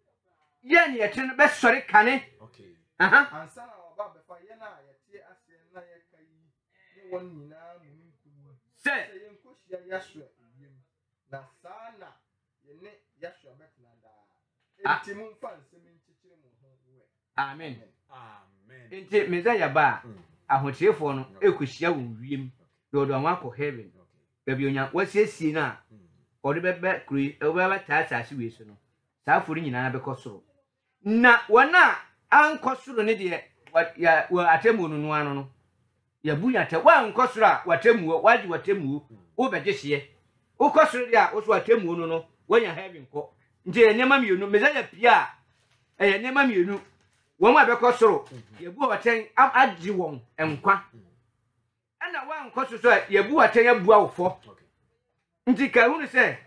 ye ne yete be sori kane okay aha ansa na oba be fa ye na ye ti ase na ye ka yi ni won nyina mu nku se ye nkohia yasho yim na sana ye ne yasho betna da enti mu fa nsem nchichire mu ho we amen amen enti mezaya ba ahochefo no ekohia wo wiem do do anwa heaven baby onya wasiesie na ode bebe kuri obeba taasase we so no saa fori nyina be kosoro na wana ankosoro ne de wa atemu no ano no ya bunya te wa nkosoro a watemu waji watemu wo begehye wo kosoro de a wo so atemu no wanya heaven ko nje enema mienu mezaya pia enema mienu wo ma be kosoro ya bu waten agi won enkwa ana wa nkosoro so ya bu waten abua wo fo nti ka hunu se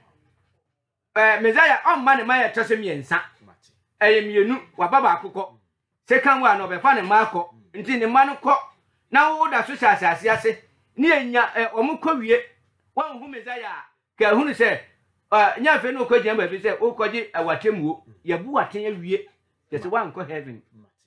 mezaya on ma ne ma ya tose miensa mienu wa baba akụkọ second one obefa ne ma akọ nti ne ma no kọ na wo da so asase ase ni enya omukọ wie wa hu mezaya ka hunu se nya fe no ko gyan ba bi se o koji awatemuo ya bu waten awie je se wa nkọ heaven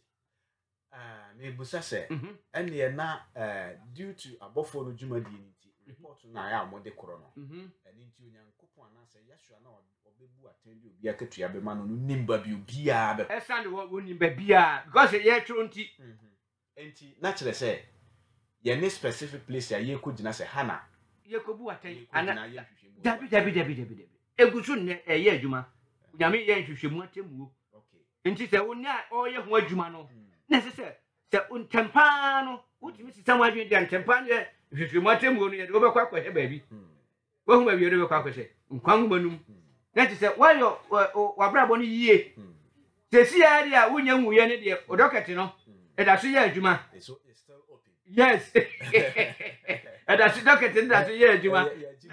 me busa se ene na due to abofo no dwumadi ni nti report na ya amode koro no ene nti onyankopon anase yashua na obebu atendi obi akatua be ma no nimba bi obi a be esande wo nimba bia because ye tru nti enti na kire se ye ne specific place ya ye ko gina se hana ye ko bu waten ana dabi egusu ne ye adwuma nyame ye nhwehwemu atemuo okay nti se wo ne o ye ho adwuma no na se untempa no utimi sisamu adwen de untempa ne hwehwemu atemuo no ye de obekwa kwahye baabi wo hu baabi ye de obekwa kwahye nkwan manum na ti se wayo wabrabo no yie sesi ya dia wunya nwuye ne de odokete no eda so ye adwuma so it's still open yes eda so dokete da so ye adwuma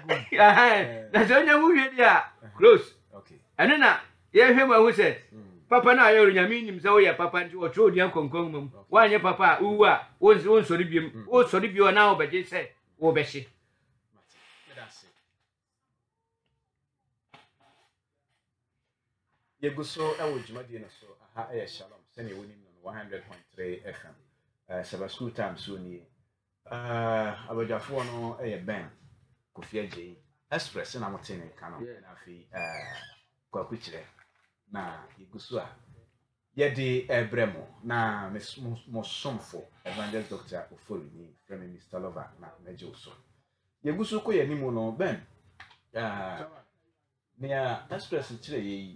na so nya nwuye dia close okay eno na ye hwemu ahu se papa na ayo nyame nim se wo ye papa nti wo tro dia konkon mam wanye papa uwu a won sori biem wo sori bio na wo beje se wo behye yeguso ewo dwumadi na so aha e shalom sene woni no 100.3 FM Saba school time so ni abajafo no e ben Kofi Agye express na motene kan na afi kwakuchire na yeguso a yede ebremo na mosomfo evangelist Dr. Ofoluni from Mr. Lover na meje so yeguso ko yanimu no ben nia express chire yi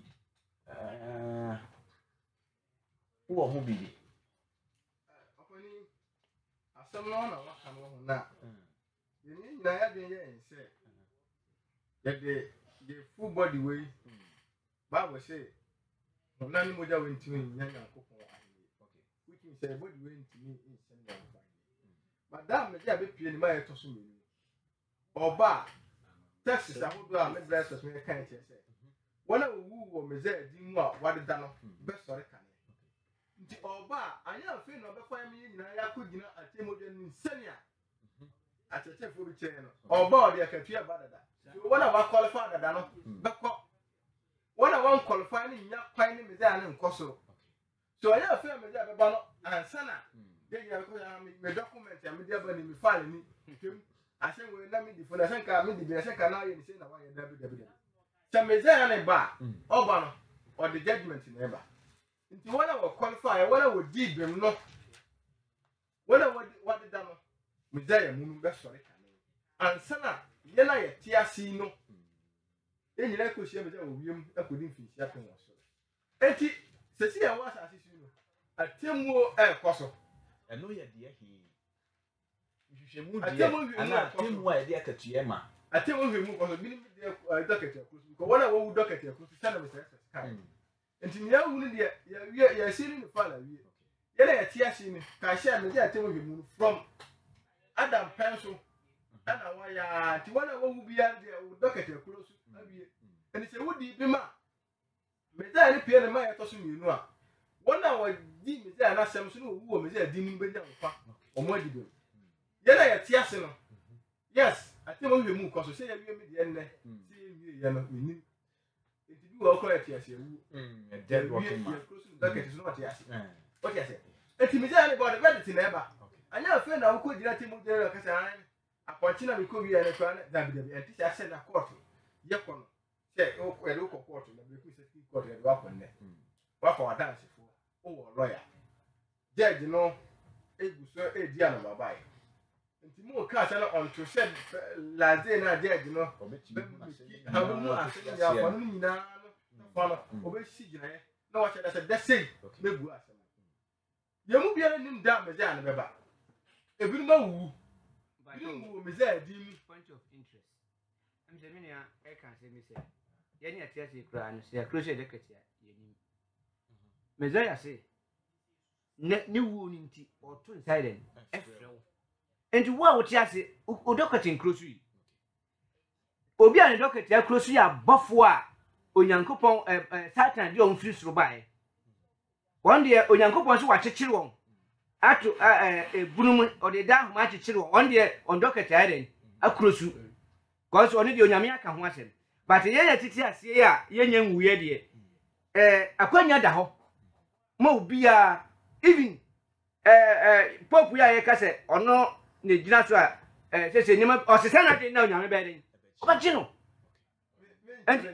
wo ho bibi opani asem no na waka no ho na ye ni nyina ya den ye nse ye de full body way Bible say na ni moja wentimi nyanya akopon ahye which means say body wentimi in send na ba madam me dia be pie ni ma yeto so menu oba Texas ahodo a me blessers me kan che say wala wu wo me ze di mu a wade da no be sori kan nti oba anya fe no be fa me nyina ya ko gina atemodwa ni senia atete fo bi chen no oba o de akatua badada wala wa qualify dada no be ko wala wa qualify ni nya kwan ni me ze an nkoso so anya fe me ze be ba no ansana de ya ko ya me document ya me de ba ni me file ni nkem asen we na me di fo na asen ka me di be asen ka na ye ni se na wa ye dabi Chameza ne ba oba no or the judgment in eba nti wala wo qualify wala wo di bem no wala what the no mezaya munu be sori kan ansana ye na ye tiasi no enyina ko hia mezaya wo wiem akodi mfinsi apen wo so enti sesi ya wa asasi su no atemuo koso eno ye de hi hwehwemu de ana atemu a ye de akatua ma atemu hwemu koso bi ni de docket akusu ko wala wo docket akusu sana me say sky enti ni awu ni de ya siri ni fala wie ye na ya tiasi ni ka share me de atemu hwemu from Adam pencil ana wa ya ti wala wo bi ya de docket akusu awie eni se wudi bi ma me da ni pie na ma ya to so mienu a wona wa di me da na sem so no wu wo me da di ni be nya nfa omo adi be ye na ya tiasi no yes atemu hwemu koso se ya wie me de enne se wie ya no ni enti bi wo ko ya tiasi wu dead working man docket is not tiasi what you say enti me da ni body ready na eba anya fe na wo gira temu de ka sa appointing na me ko wi ya na kwa da bi enti se ase na court ye kono se o ko ero ko court na be ku se court ya wa konne wa for dance fo o wo lawyer judge no eguso edi ana babai enti mo ka se na on to said laze na judge no ha mo asem ya fa no nyina no fa no obeshi gina ye na wa cheda se de sei megu asem ye mu biara nim da me ja na beba ebinu ma wu bi me za di mu point of interest am se me ya e kan se mi se ye ni atia se kura no se close de katia ye ni me za ya se ni wu ni nti o to inside en efrewo enti wo a wo tia se o docket close yi obi a ne docket ya close ya bofo a onyankopon satan de on free suru bae won de onyankopon so wa chechire won ato bunum o de da ma chechire won de on docket ya den akrosu cause oni de onyame aka ho asem but ye ya titi ase ya ye nya nwuye de akwanya da ho ma obi a even popu ya ye ka se ono ne gina so a se nyama o se sana de na onyame be den o ba gino and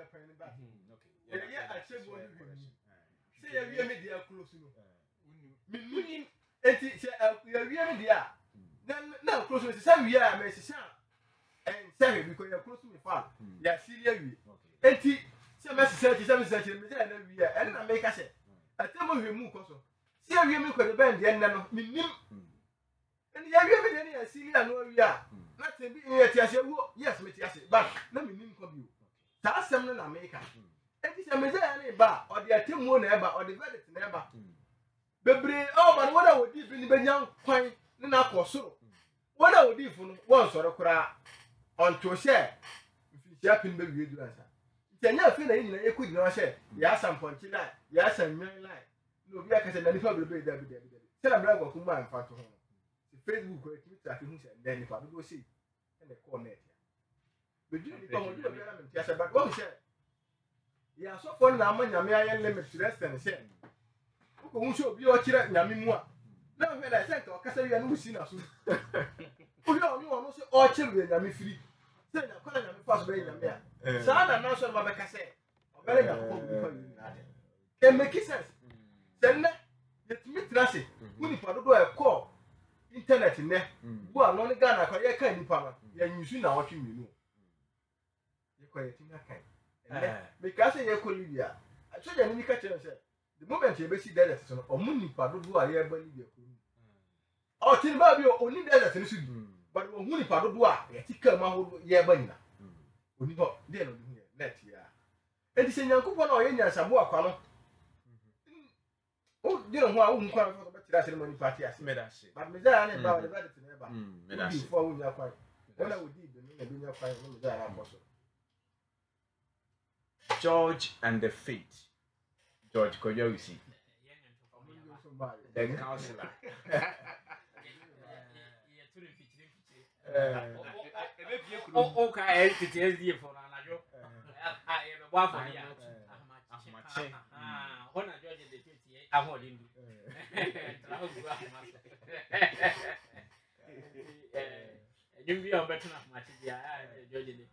ya wie me dia close no mini enti se ya wie me dia na close me se wie a me se and say because ya close me fa ya siria wie enti se me se me se me na wie and na make say atemo hwemu koso se ya wie me ko de bend ya no minim and ya wie me dia ya siria no wie a na te bi ya ti ase wo yes me ti ase but na minim ko bi ta asem no na make enti se me se ya ne ba o de atemo na eba o de verdict na eba bebre o ba no wada wodi bi ni benya kwan ne na akosoro wada wodi fu no won soro kura on to share if you pin be we do answer tenya fe na nyina ye ko nyina hye ya samponchi line ya samnwan line no bi aka se na nipa bebre da bi se na bra gwa kuma amfa to ho Facebook or Twitter ke hu se na nipa do do see na call net be ju ni ko mo do bi na me tia se ba go share ya so for na amanya me ayen limit restaurant share ko hu so bi o kire nyame mu a na me da se ka o kasa wi na mu si na so o yo ni won so o kire nyame firi se na kwala nyame fa so be nyame a sa na so ba be kasa o be na ko bi fa ni na de e make sense se na yet me trase uni pa do e ko internet ne bo a no ni Ghana kwa ye kan nipa ma ya nyusu na wo twi minu ye kwa ye tinga kan because ye ko Libya so ya ni ka chere se the moment you see desert so o mu nipa do a ye ba Libya ko o tin ba bi o ni desert ni su but o hu nipa do a ye tika ma ho ye ba nyina oni ho de no du net ya e di se nyankopon na o ye nyansabo akwa no didn't want to come for the ceremony party as Medasi. but Mizan and Bow invited to never. Medasi. Before we are quite. When I would do the Bina Fire, Mizan Apostle. George and the Fate. George Koyosi. The counselor. Okay, entity for another. I am a waffle. When I judge the 58, I'm holding you. You be a better enough, my dear. I judge the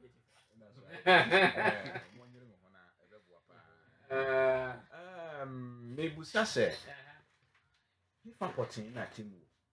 58. Maybe Sase. If I'm putting that Timu.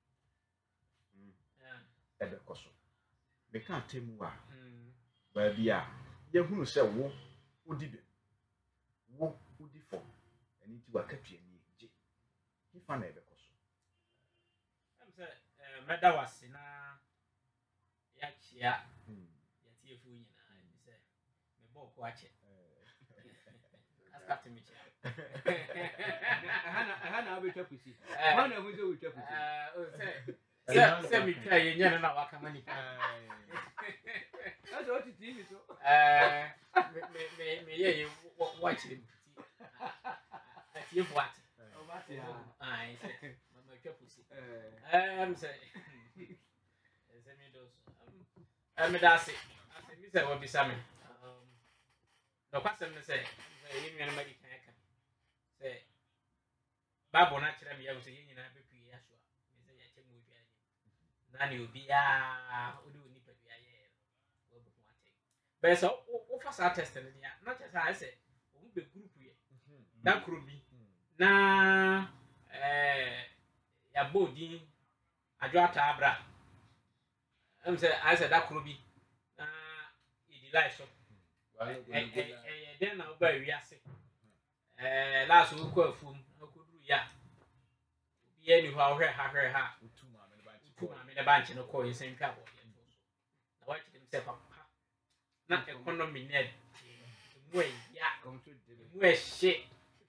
Ebekoso. Me can't tell you where be are. You who say, who did it? Who did for? And it was kept in the if I never cost. I'm saying, Meda was in a Yakshia, yet if we say, me both watch it. That's Captain Mitchell. Hana will talk with you. Hana will do with you. Send me try you never know what can money. That's what it is. Me, watch him. You what? I said, my pussy. I'm saying, I'm a dassy. I said, Mr. will be salmon. No question to say, you and Maggie can say, Babu naturally, I was a union. Nani will be but so first I tested not as I said, be group that could be na ya body a drop abra. I said that could be it delight so then I'll bury ya last week of whom I could do ya be anyhow her. The bunch in a coin same trouble. The white himself not economy net. Way, yeah, where shit.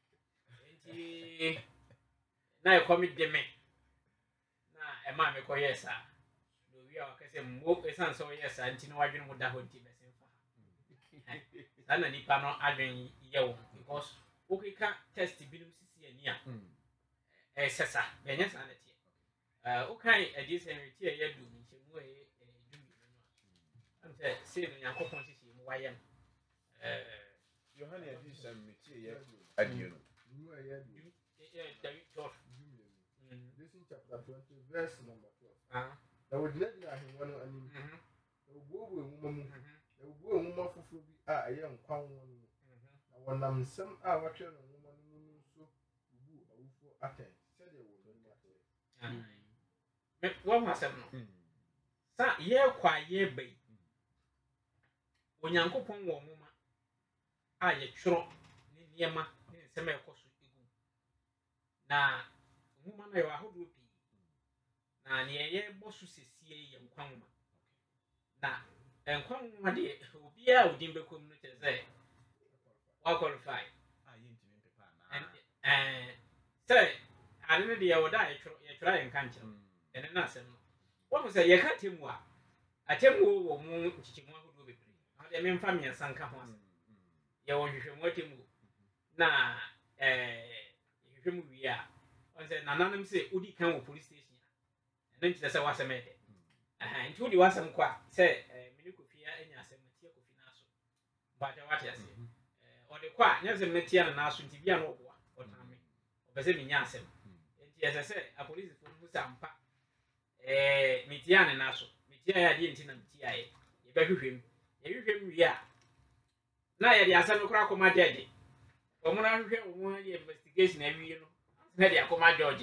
Now come with the man. Now, a mamma call yes, sir. We are more son, so yes, and you know, I didn't want that whole team. And a nipano adding yellow because okay can't test the bill near. A sessa, then yes, okay, a decent here, you do me. I'm saying, I'm going to see why I'm. Your honey, I did some material. I do. Listen, chapter 20, verse number 12. Now, would let him one and go with woman. There will go a woman for a young crown. Now, when I'm some hour children, woman, so who attend. Said they will. What was it? Sir, ye quite ye bay. When Yanko Pong woman, I ye trot near my semi cost. Now, woman, I hope will be. Now, near ye boss to see young Kwang. Now, and Kwang, my dear, who be out in the community, say, well qualified. And say, I didn't be able to try and cancel. And then I said, what was a year him? I tell you, moon, who do it. I mean, family and son come on. You want to what him. Now, we are. I said, Nanam say, Udi come police station. And then she said, what's a matter? And told you was some quack, say, Minukufia and Yassam, Matio. But what you say? Or the quack, never Matia and Nasu to be an old one, or Tammy, or Bazemi Yassam. And as I said, a police for some pack. Mitian and Naso, Mitia didn't in Tia. You better him. You him, we are. Now, the Asano crack of my daddy. Come on, I hear one investigation every year. Maybe I call my George.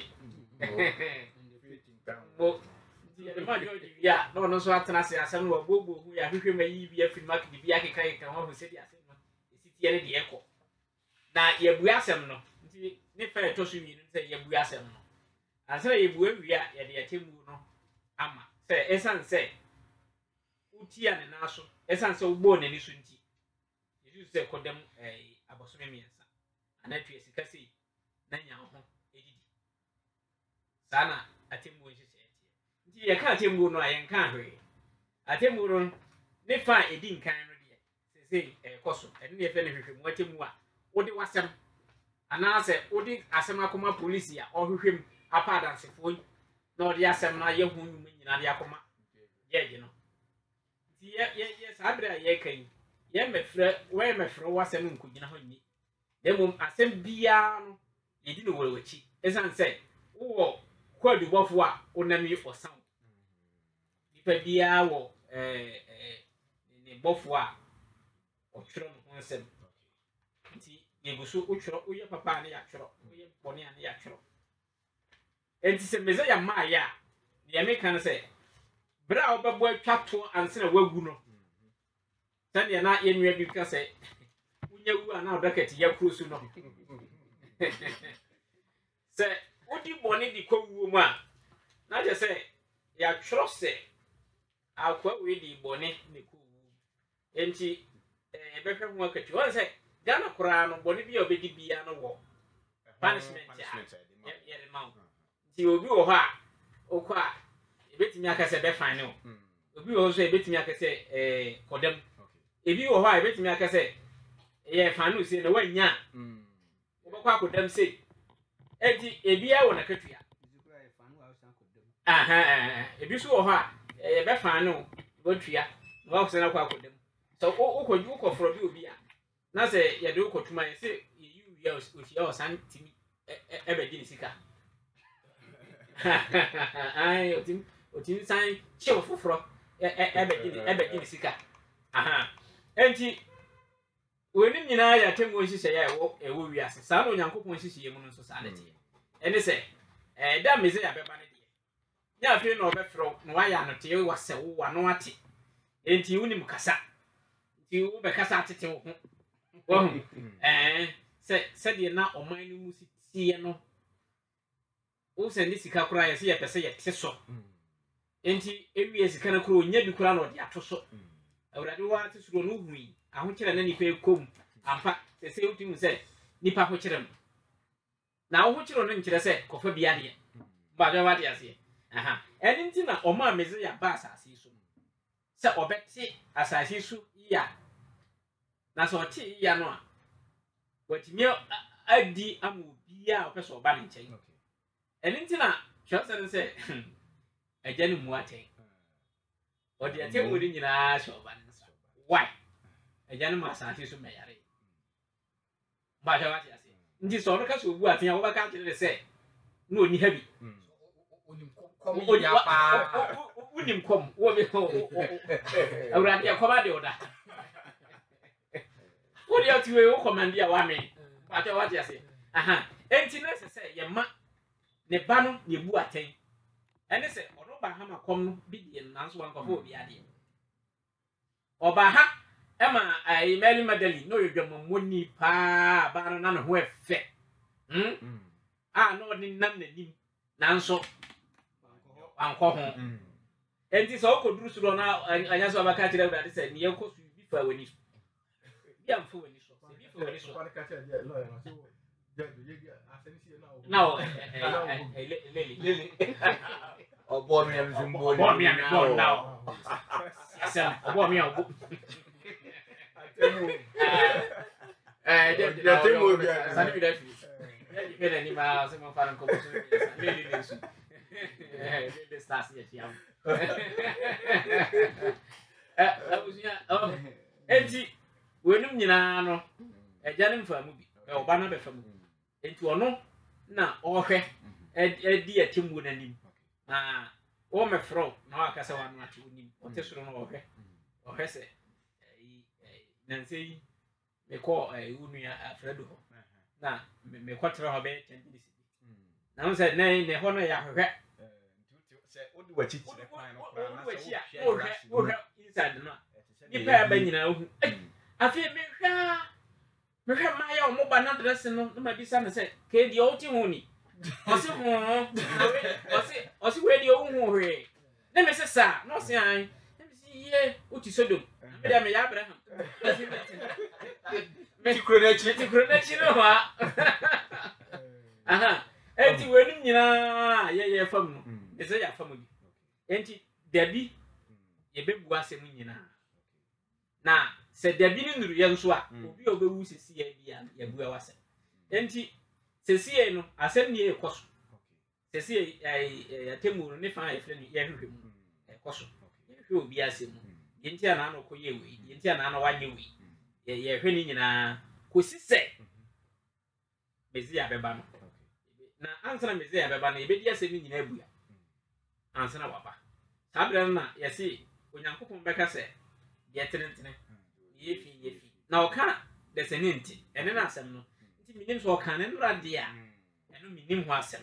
Yeah, no, so after I say, I said, no, Bobo, who are who may be a free market, the Biaki can one who said, yes, the city the echo. Now, you buasem no. Never told you, say, you buasem no. I say, you will be at the Timu no. Ama, say, Essan say, Utian and Naso, Essan so born in this winter. You say, call them a Abosumi, and that is Cassie, Nanya, sana atemu nhyehyɛ nti yɛ ka atemu no a yɛn ka hwee atemu no ne fa edi nkan no deɛ sese ɛkɔ so ɛne yɛ fɛ ne hwehwɛ mu atemu a wode wasɛm anaasɛ wode asɛm akoma polisi a ɔhwehwɛ mu apa adansefoɔ na ɔde asɛm na yɛ hu nwuma nyina de akoma yɛgye no nti yɛ saa bere a yɛka yi yɛ mɛfrɛ wasɛm nkɔgyina hɔ nni na mmom asɛm biara no yɛdi no wɔ w'akyi ɛsiane sɛ wowɔ kwadubɔfo a wonam yi ɔsaw nipa biara wɔ ne bɔfo a ɔtwerɛ no ho nsɛm nti yɛgu so wotwerɛ woyɛ papa a ne yɛatwerɛ woyɛ bɔne a ne yɛatwerɛ enti sɛ meze yɛ mmaayɛ a deɛ meka no sɛ bere a wobɛbɔ atwa toɔ anse na wagu no sɛdeɛ na yɛnnua bi ka sɛ wonya wu a na wodakɛte yɛkuro so no sɛ wodi bɔne de kɔ wuo mu a na kyɛ sɛ yɛatwerɛ sɛ akoa wei de bɔne ne kɔ wuo enti yɛbɛhwɛ ho akati wɔn sɛ Ghana koraa no bɔne bi a ɔbɛdi biara no wɔ punishment a yɛde ma wo nti obi wɔ hɔ a wokɔ a yɛbɛtumi aka sɛ bɛfan ne wo obi wɔ hɔ so yɛbɛtumi aka sɛ kɔdam ebi wɔ hɔ a yɛbɛtumi aka sɛ yɛfan ne wo sei na woanya a wobɛkɔ akɔdam sei enti ebiara wɔ n'akatua ebi so wɔ hɔ a yɛbɛfan ne wo wɔatua na wɔakɔsɛ no akɔ akɔdam sɛ wokɔforɔ bi obi a na sɛ yɛde wokɔtuma yɛ sɛ yɛyi wie a ohyia wɔ san timi ɛbɛgye ne sika otimi san kyew foforɔ ɛbɛgye ne sika enti wɔnim nyinaa yɛ atemmu nhyehyɛeɛ a ɛwɔ wiase saa na onyankopɔn nhyehyɛeɛ mu no nso saa ne teɛ ɛne sɛ da meze yɛabɛba no deɛ nyɛ afei na ɔbɛfrɛ na wayɛ anoteɛ wasɛ wo wano ate enti wonim kasa nti wobɛkasa atete wo ho wahu sɛdeɛ na ɔman no mu sitiɛ no wo sɛ ne sika koraa yɛ sɛ yɛpɛ sɛ yɛte so enti ewie sika no koraa onya bi koraa na ɔde ato so awurade wo ate soro no hui ahokyerɛ na nipa ekom ampa sɛ wotum sɛ nipa ho kyerɛ no na wo ho kyerɛ no nkyerɛ sɛ kɔfa bi adeɛ ba dwa wade aseɛ ɛne nti na ɔma meze yɛ ba asase so sɛ ɔbɛte asase so yia na sɛ ɔte yia no a watumi adi ama obi a ɔpɛ sɛ ɔba ne nkyɛn ɛne nti na twɛsɛ no sɛ agya no mu atɛn ɔde atɛn mu de nyinaa hyɛ ɔba ne nsa why agya no mu asante so mɛyare ba hwɛ wate ase nti sɛ ɔno ka sɛ obu atɛn a wɔbɛka kyerɛ ne sɛ na ɔni ha bi wonim kɔm awurade akɔma de ɔda wode atiwe wo kɔmande a wame ba hwɛ wate ase enti na sɛ sɛ yɛma ne ba no yɛbu atɛn ɛne sɛ ɔno ba ha ma kɔm no bi deɛ nanso wankɔfo obi adeɛ ɔba ha ɛma Mary Magdalene no yɛ dwamammɔni paa ba no na ne ho ɛfɛ a na ɔde nam n'anim nanso wankɔ ho enti sɛ ɔkɔduru soro na anya sɛ ɔbɛka kyerɛ awurade sɛ ne yɛnkɔ so bi fa w'ani bi amfa w'ani so bi fa w'ani so now lele obo mi am zimbo obo mi am born now sen obo mi obo ya temo bi sani bi da fi ya di pena ni ma se mo fara ko so lele le su lele stars ya ti am abusia enti wenum nyina no agya ne mfa mu bi oba na be fa mu enti ono na ɔhwɛ edi atemmu n'anim na o mefro na wakasa wanu ate onim ɔte soro no ɔhwɛ sɛ nanse yi mekɔ unua afredo hɔ na mekɔtera hɔ bɛ champions na wo sɛ ne hɔ no yɛ ahwehwɛ sɛ wode wachi kyerɛ kwan no koraa na sɛ wohwɛ inside no nipa ya ba nyina hu afei mehwɛ ma ya ɔmo ba na dress no na ma bisa ne sɛ ke di ɔti hu ni ɔsi hu ɔsi we di ɔhu hwe na me sɛ sa na ɔsi an na me si ye oti sodom me da me ya abraham me ti kuro na chi no ha enti wenim nyina ye fam no ese ya fam bi enti dabi ye bebu asem nyina na se dabi ni nuru ye nso a obi obewu sisi ya bia ya bu awasem enti sisi no asem ni ekoso sisi ya temu ne fa ya fre ni ya hwehwe mu ekoso ya hwe obi asem mu yenti ana no koye we yenti ana no wanye we ye hwe ni nyina kosi se mezi ya beba no na ansana mezi ya beba no ebedi asem ni nyina abu ya ansana waba sabra na yesi onyankopon beka se ye tenetene yefi na oka desenenti ene na asem no nti minim so oka ne nra de a eno minim ho asem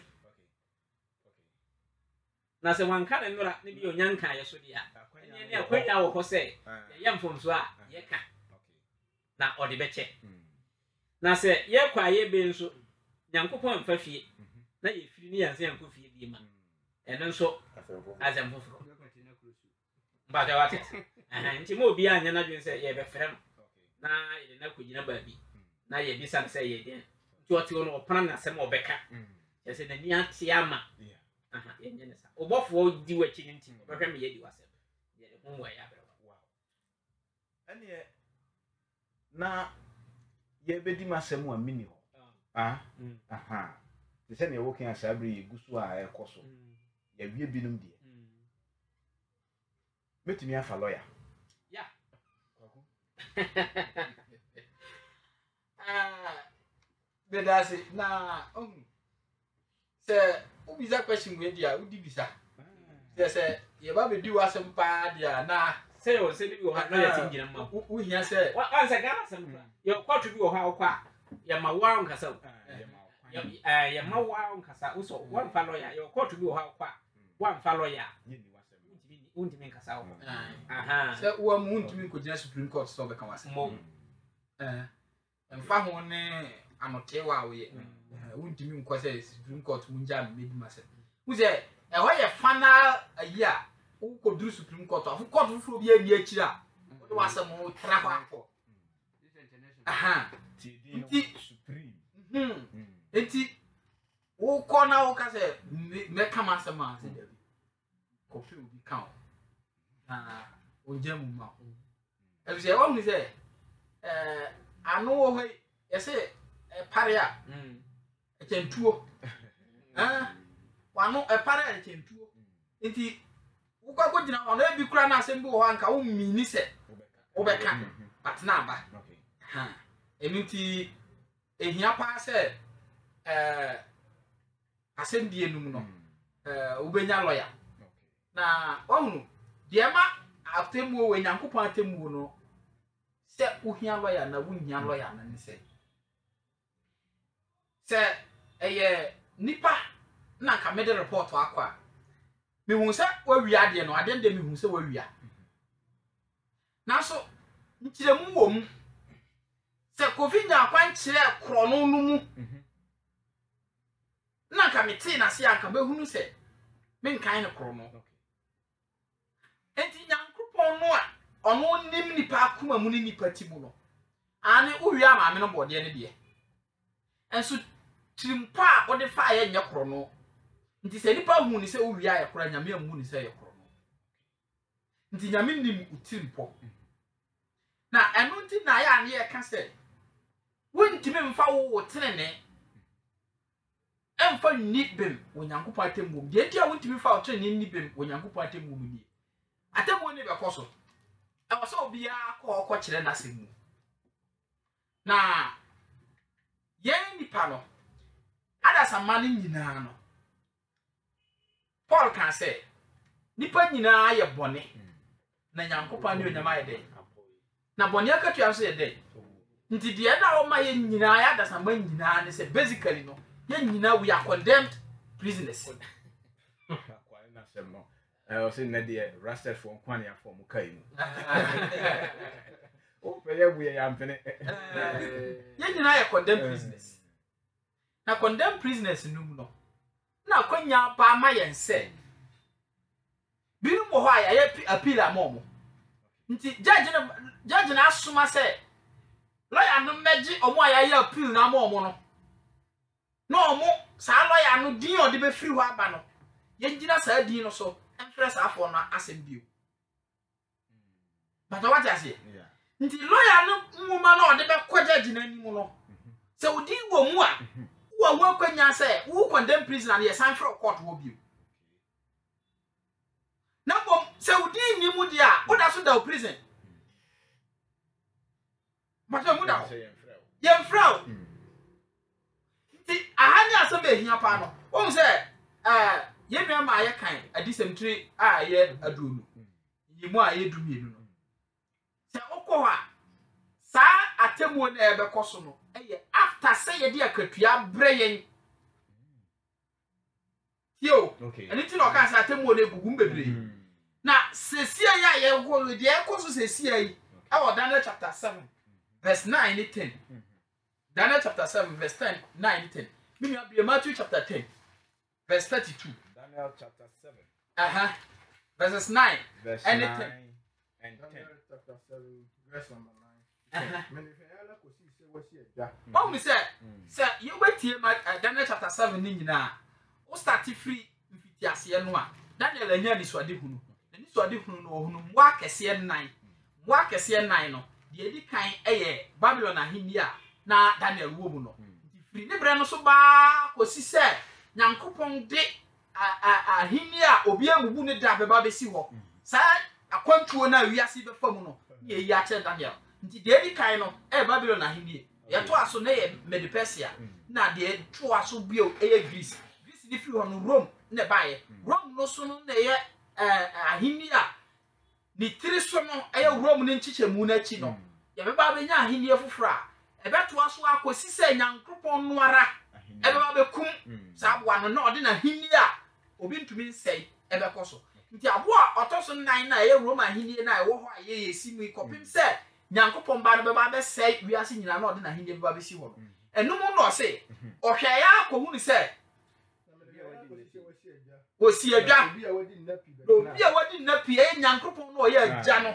na se wanka ne nra ne bi onyanka ye so de a ne akwanya wo ho se ye mfomso a ye ka na ode beche na se ye kwa ye be nso nyankopon mfa fie na ye firi ni yanse yanko fie bi ma eno nso asem foforo mbaga wate nti mo obi anya na dwen se ye be frem na ye na kugina baabi na ye bisa se ye den nti ote no opana na asem obeka ye se na ni ate ama ye nyene sa obofo di wachi nti obehwe me ye di wasem ye de ho ya bere wow ene na ye bedi masem a mini ho aha te se ne wo kan asabri egusu a ekoso ye wie binum die metumi afa lawyer ya bedasi na se ubiza question we dia udi bisa se ye ba be di wasem pa dia na se o se bi wo ha na ya tingina ma u hia se wa se gana sem ye kwatu bi wo ha okwa ya ma wa nkasa ya ma wa nkasa uso wa fa lawyer ye kwatu bi wo ha okwa wa fa lawyer untimi nkasa wo aha se wo mu untimi nkogina Supreme Court so be kan wase mo mfa ho ne anotewa wo ye untimi nkọ se Supreme Court munja medi mase wo se e ho ye final ayi a wo koduru Supreme Court of court fufuro bi ani akira wo wase mo tra ho akọ aha ti supreme enti wo kọ na wo ka se me kama se ma se dabi kofi obi kan na onje mu ma ho e bi se wo mu se anu wo ho ye se pare a chentuo wanu pare a chentuo enti wo kwa gina ono ebi kura na asem bi wo anka wo mini se wo be kan but na ba emiti ehia pa se asem die num no wo benya lawyer na wonu de ma atemu we nyankopon atemu no se wo hia lawyer na wo hia lawyer na ne se eye nipa na ka mede report akwa me hu se wa wi ade no ade ndem hu se wa wi a na so ntiremu wom se Kofi nya akwan kire kro no no mu na ka meti na se aka be hunu se me nkan ne kro no enti nyankopon no a ono nim nipa akoma mu ni nipa ti mu no ane wo wi ama me no bode ne de enso trimpa o de fa ye nya kro no nti se nipa hu ni se wo wi aye kro nyame amu ni se ye kro no nti nyame nim utrimpo na enu nti na ya ne ye ka se wontimi mfa wo tenene emfa ni bem onyankopon atemmu de dia wontimi fa wo tenene ni bem onyankopon atemmu mu ni atemmu ni be koso e wo so obi akọ kire na semu na ye nipa no ada samane nyina no Paul kan say nipa nyina ye bone na nyankopon ne onyama ye den na bone akatu am so ye den nti de da o ma ye nyina ya da samane nyina ne say basically no ye nyina we are condemned prisoners akwa na sem no o se na de rasted for nkwane afọ mu kai mu o pe ye bu ye yampene ye nyina ye condemned prisoners na condemned prisoners num no na kwanya ba ma ye nse binu mo ho a ye appeal amomo nti judge na asoma se lawyer no meji omo a ye appeal na amomo no omo sa lawyer no din odi be free ho aba no ye ngina saa din no so emfre saa afọ no asem bio but what I say nti lawyer no nwuma no odi be kwaja gina anim no se odi wo mu a wo wo kwanya se wo condemn prisoner na ye san free court wo bio na bom se odi ni mu dia wo da so da prison but mu da ye mfrao nti ahanya asem ehia pa no wo se ye nua ma ye kan adisemtiri a ye adunu yimu a ye dumienu no se okọ ha sa atemu na ebe koso no eye after say ye dia akatua breyen yo eni ti no ka sa atemu na egugu mbebre na sesia ya ye go de ekoso sesia yi e Daniel chapter 7 verse 9 and 10 Daniel chapter 7 verse 10 9 and 10 me be Matthew chapter 10 verse 32 Daniel chapter 7 verses 9 verse and 9 10 and 10 Daniel chapter 7 verse number 9 me ne fela ko si se wo si eja oh me say you wetie Daniel chapter 7 ni nyina o start free mfiti ase no a Daniel anya ni swade hunu ni swade hunu no hunu mwa kese 9 mwa kese 9 no de edi kan eye Babylon ahindi a na Daniel wo mu no nti free ne bre no so ba ko si se Nyankopon de ahindi a obi amubu ne da beba besi ho sa akwantuo na wiase be fam no ye yi a che Daniel nti de edi kan no Babylon ahindi ye to aso na ye Medo-Persia na de to aso bio Greece ni free ho no Rome na baye Rome no so no na ye ahindi a ni tiri so no Rome ne nchichemu na chi no ye be ba benya ahindi afufura ebe to aso akosi se Nyankopon no ara ebe ba be kum sa aboa no na ode na ahindi a obi ntumi nsei ebe koso nti aboa otoso 9 na ye Rome ahindi na ewo ho a ye yesimu ikopim se Nyankopon ba no be ba be sei wiase nyina na ode na ahindi be ba be si ho no enum no se ohwe ya akohu ni se osi edwa obi a wadi napi obi a wadi napi e Nyankopon no ye agya no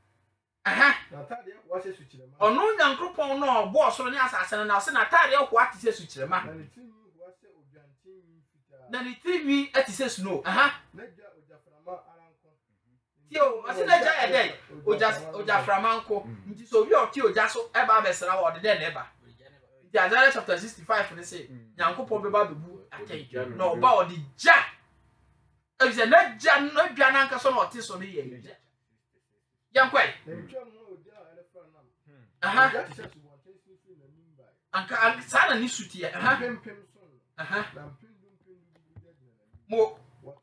na tade ko ase suchirema ono Nyankopon no bo soro ni asase na se na tade ko atise suchirema na ni timi ko ase obiantimi fita na ni timi atise snow na ja ojaframa aranko tio ase na ja ye dey ojaframa nko nti so obi o ti oja so e ba besra wo de na eba nti Isaiah chapter 65 ne say Nyankopon be ba bebu atay na oba o di ja ebize na ja no dwa na nka so na ote so ne ye yankwai na ntwa no oja elefa nam ja se su won tesi fi na nimba anka sana ni sutie pempem so na pindum mo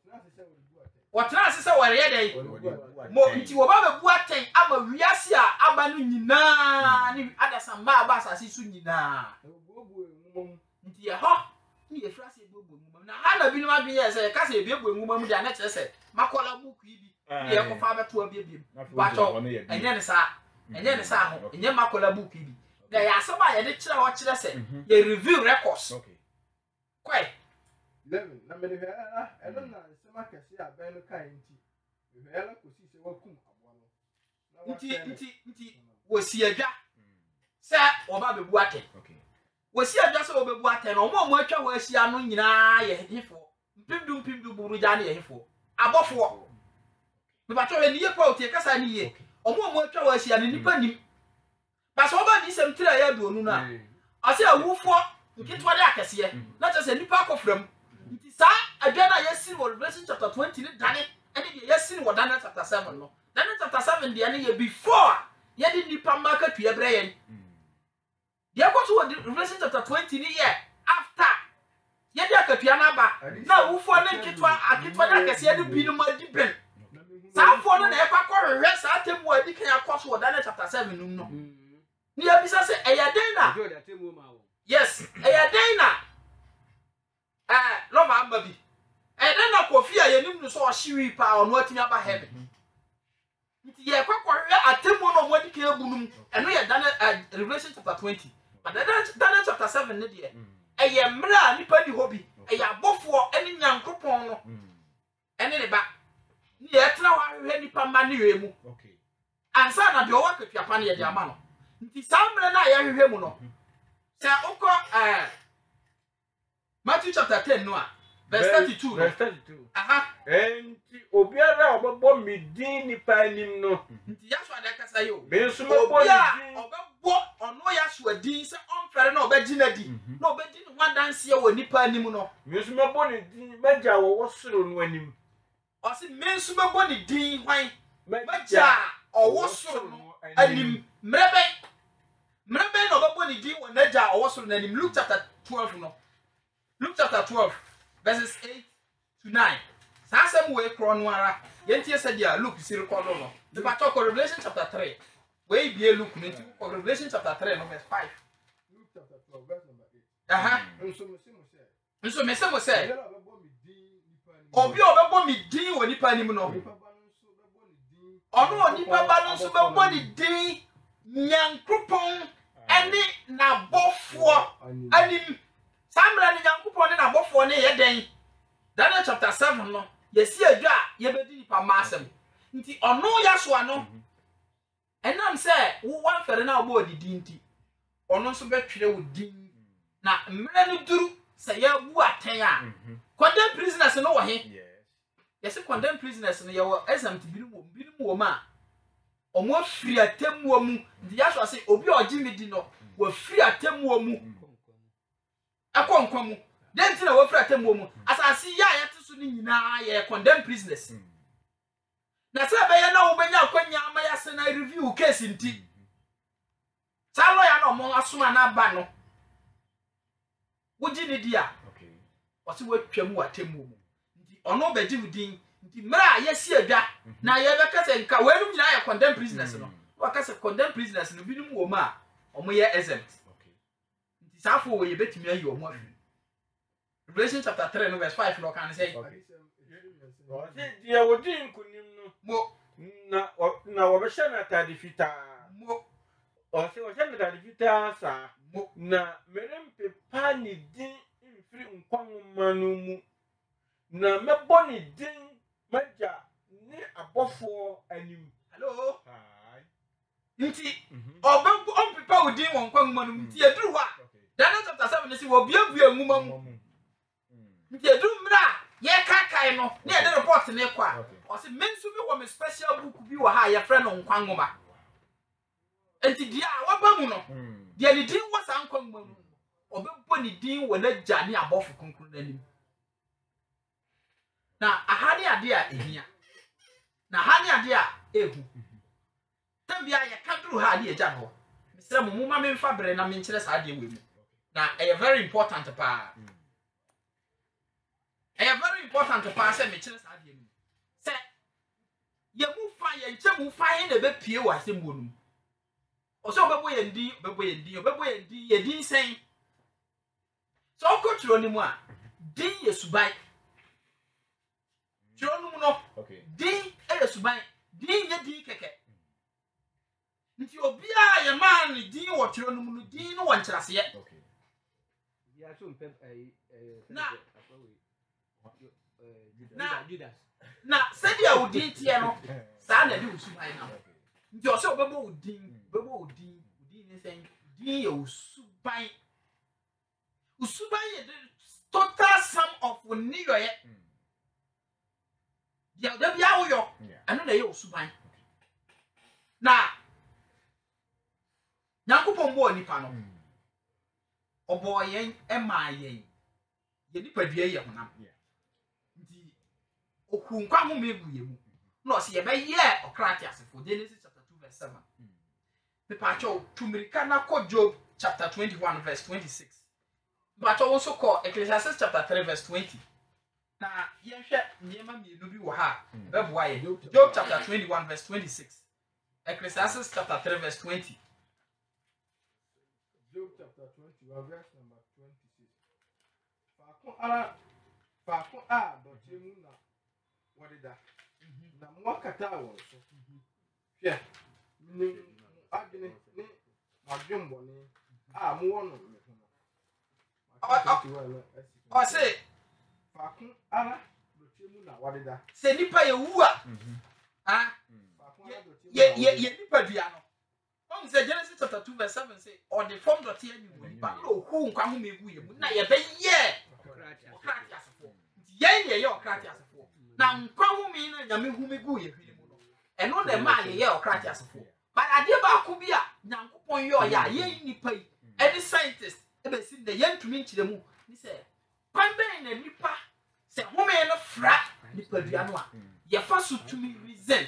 watra asese wore ye dey mo nti wo ba bebu atay ama wiase a aba no nyina ni adasa ma aba asase su nyina nti ye ho ni ye frase ebubu enwuma na ha na bi no adwen se ka se ebubu enwuma mu dia na kire se makola buku ibi ni ye ko fa beto abiem bacho enye ne sa ho enye makola buku ibi na ya asaba ye de kire ho kire se ye review records kwai 11 na me de elo na sema kese aben no kan nti ela ko si se wakum aboa no nti wosi adwa se oba bebu atay wosi adwa se obebu atay no mo atwa wo asia no nyina ye hefo mpimdu buru ja na ye hefo abofo me ba to we ni ye kwa otie kasa ni ye omo atwa wo asia no nipa nim ba so oba ni sem tira ya duonu na ase awufo nkitwa de akese na che se nipa akofram nti sa adwa na yesi wo Revelation chapter 20 ni dane ene de yesi wo Daniel chapter 7 no Daniel chapter 7 de ene ye before ye di nipa maka tu ebre yen de akoto Revelation chapter 20 ni ye after ye de akatua na ba na wufo ne akitwa na akese ne bi no ma di ben sa afo no na e kwa korwe sa temu adi kan akoso wo Daniel chapter 7 no ni abisa se eya den na yes eya den na love ambabi den na kofi a yenim no so o hyewi pa ono atimi aba heaven nti ye kwakorwe atemu no mo adi kan ebunum eno ye Daniel Revelation chapter 20 but Daniel chapter 7 ne de eye mra nipa di hobi eye abofo ene Nyankopon no ene ne ba ni ye tra wa hwe nipa ma ne yemu ansa na de o wakatua pa ne ye de ama no nti sambre na ye hwe mu no se ukọ Matthew chapter 10 no a verse 32 verse 32 aha enti obiara obebo me din nipa anim no nti Yasua de kasa yo me nso mebo din obebo ono Yasua din se onfere na obegi na di na obedi ne wadanse wo nipa anim no me nso mebo ne din magya wo soro no anim o se me nso mebo ne din hwan magya owo soro no anim mrebe na obebo ne din wo nagya owo soro no anim Luke chapter 12 no Luke chapter 12 verses 8 to 9 Sasem we kronwara yentie said ya Luke si record no the battle Revelation chapter 3 we be Luke nti Revelation chapter 3 no verse 5 Luke chapter 12 verse number 8 aha nso me se mo say obi obebo mi din wo nipa nim no ono nipa ba no nso bebo ni din Nyankopon ene na bofo anim Samra ni Nyankopon na bofo ne ye den Daniel chapter 7 no yesi adwa ye bedi nipa masem nti ono Yasua no enam se wo wan fere na obo odidi nti ono nso betwere wo din na mre no duru se ya bu aten a condemned prisoners no wo he yesi condemned prisoners no ye wo exempt binu wo ma omo afiri atemmuo mu nti Yasua se obi ogimi di no wo afiri atemmuo mu akonkwa mu denti na wo afiri atemmuo mu asase ya yeteso ni nyina ye condemned prisoners na se be ye na wo benya akwanya ama ya se na review case nti sa lawyer na omo asoma na ba no wogi ni dia o se wo twam watemmuo mu nti ono be divudin nti mra yesi adwa na ye be kase nka wenum nyina ye condemned prisoners no wa kase condemned prisoners no binum wo ma omo ye exempt nti safo wo ye betimi ayi omo afi Revelation chapter 3 no verse 5 no can say dia wodin kunim no mo na wobehye na tade fita mo o se wo hye na tade fita sa na merempe pa ni din mfiri nkwanwoma no mu na mebo ni din magya ni abofo anim hello hi nti obempo ompepa udin won nkwanwoma no nti eduru ho a Daniel chapter 7 say wo biabua nwuma mu nti eduru mra ye kakai no na ye report ne kwa o say mensu bi wo me special book bi wo ha ye frɛ no nkwanwoma nti dia waba mu no dia ni din wo sa nkwanwoma mu obempo ni din wo na gya ne abofo konkron anim na ahade ade a ehia na ahade ade a ehu tambia ye kaduru ha ade egya no misra mu ma me mfa bre na me nkyere sa ade we mu na very important pa very important pa say me kyere sa ade mu say ye mu fa ye nche mu fa he na be pie wa asem wonum o so obebo ye ndi ye din sen so ko tro ni mu a din ye subai tro no mu no din ye subai din ye din keke nti obi a ye man ni din wo tro no mu no din no won kyerase ye ya so mpem na Judas na sedi a udin tie no sa na di usubai na nti o se obebo udin ni sen din ye usubai ye the total sum of niyo ye ya da bia wo yo anu na ye usubai na Nyankopon bo nipa no obo yen ema yen ye nipa dua ye honam nti okun kwa ho megu ye mu na o se ye be ye okratias for Genesis chapter 2 verse 7 me pa cho tumirika na ko Job chapter 21 verse 26 but also call Ecclesiastes chapter 3 verse 20 na ye hwe niema mienu bi wo ha be boa ye Job chapter 21 verse 26 Ecclesiastes chapter 3 verse 20 Job chapter 21 verse number 26 Faako a dotie mu na wadida na mwakata wo so hwe ni adwene ni adwembo ni a mo wono me ho o se faako ara dotie mu na wadida se nipa ye wu a ye nipa dua no on say Genesis chapter 2 verse 7 say or the form dotie anyu nipa no hu nkwa ho megu ye mu na ye be ye okratias fo ye okrati asefo na nkwa humi na nyame humi gu ye hwini mu no eno na ma ye okrati asefo but ade ba ko bi a nyankopon yo ya ye nipa yi any scientist e be sin de yentumi nkyire mu ni se pambe na nipa se humi no fra nipa dua no a ye fa so tumi reason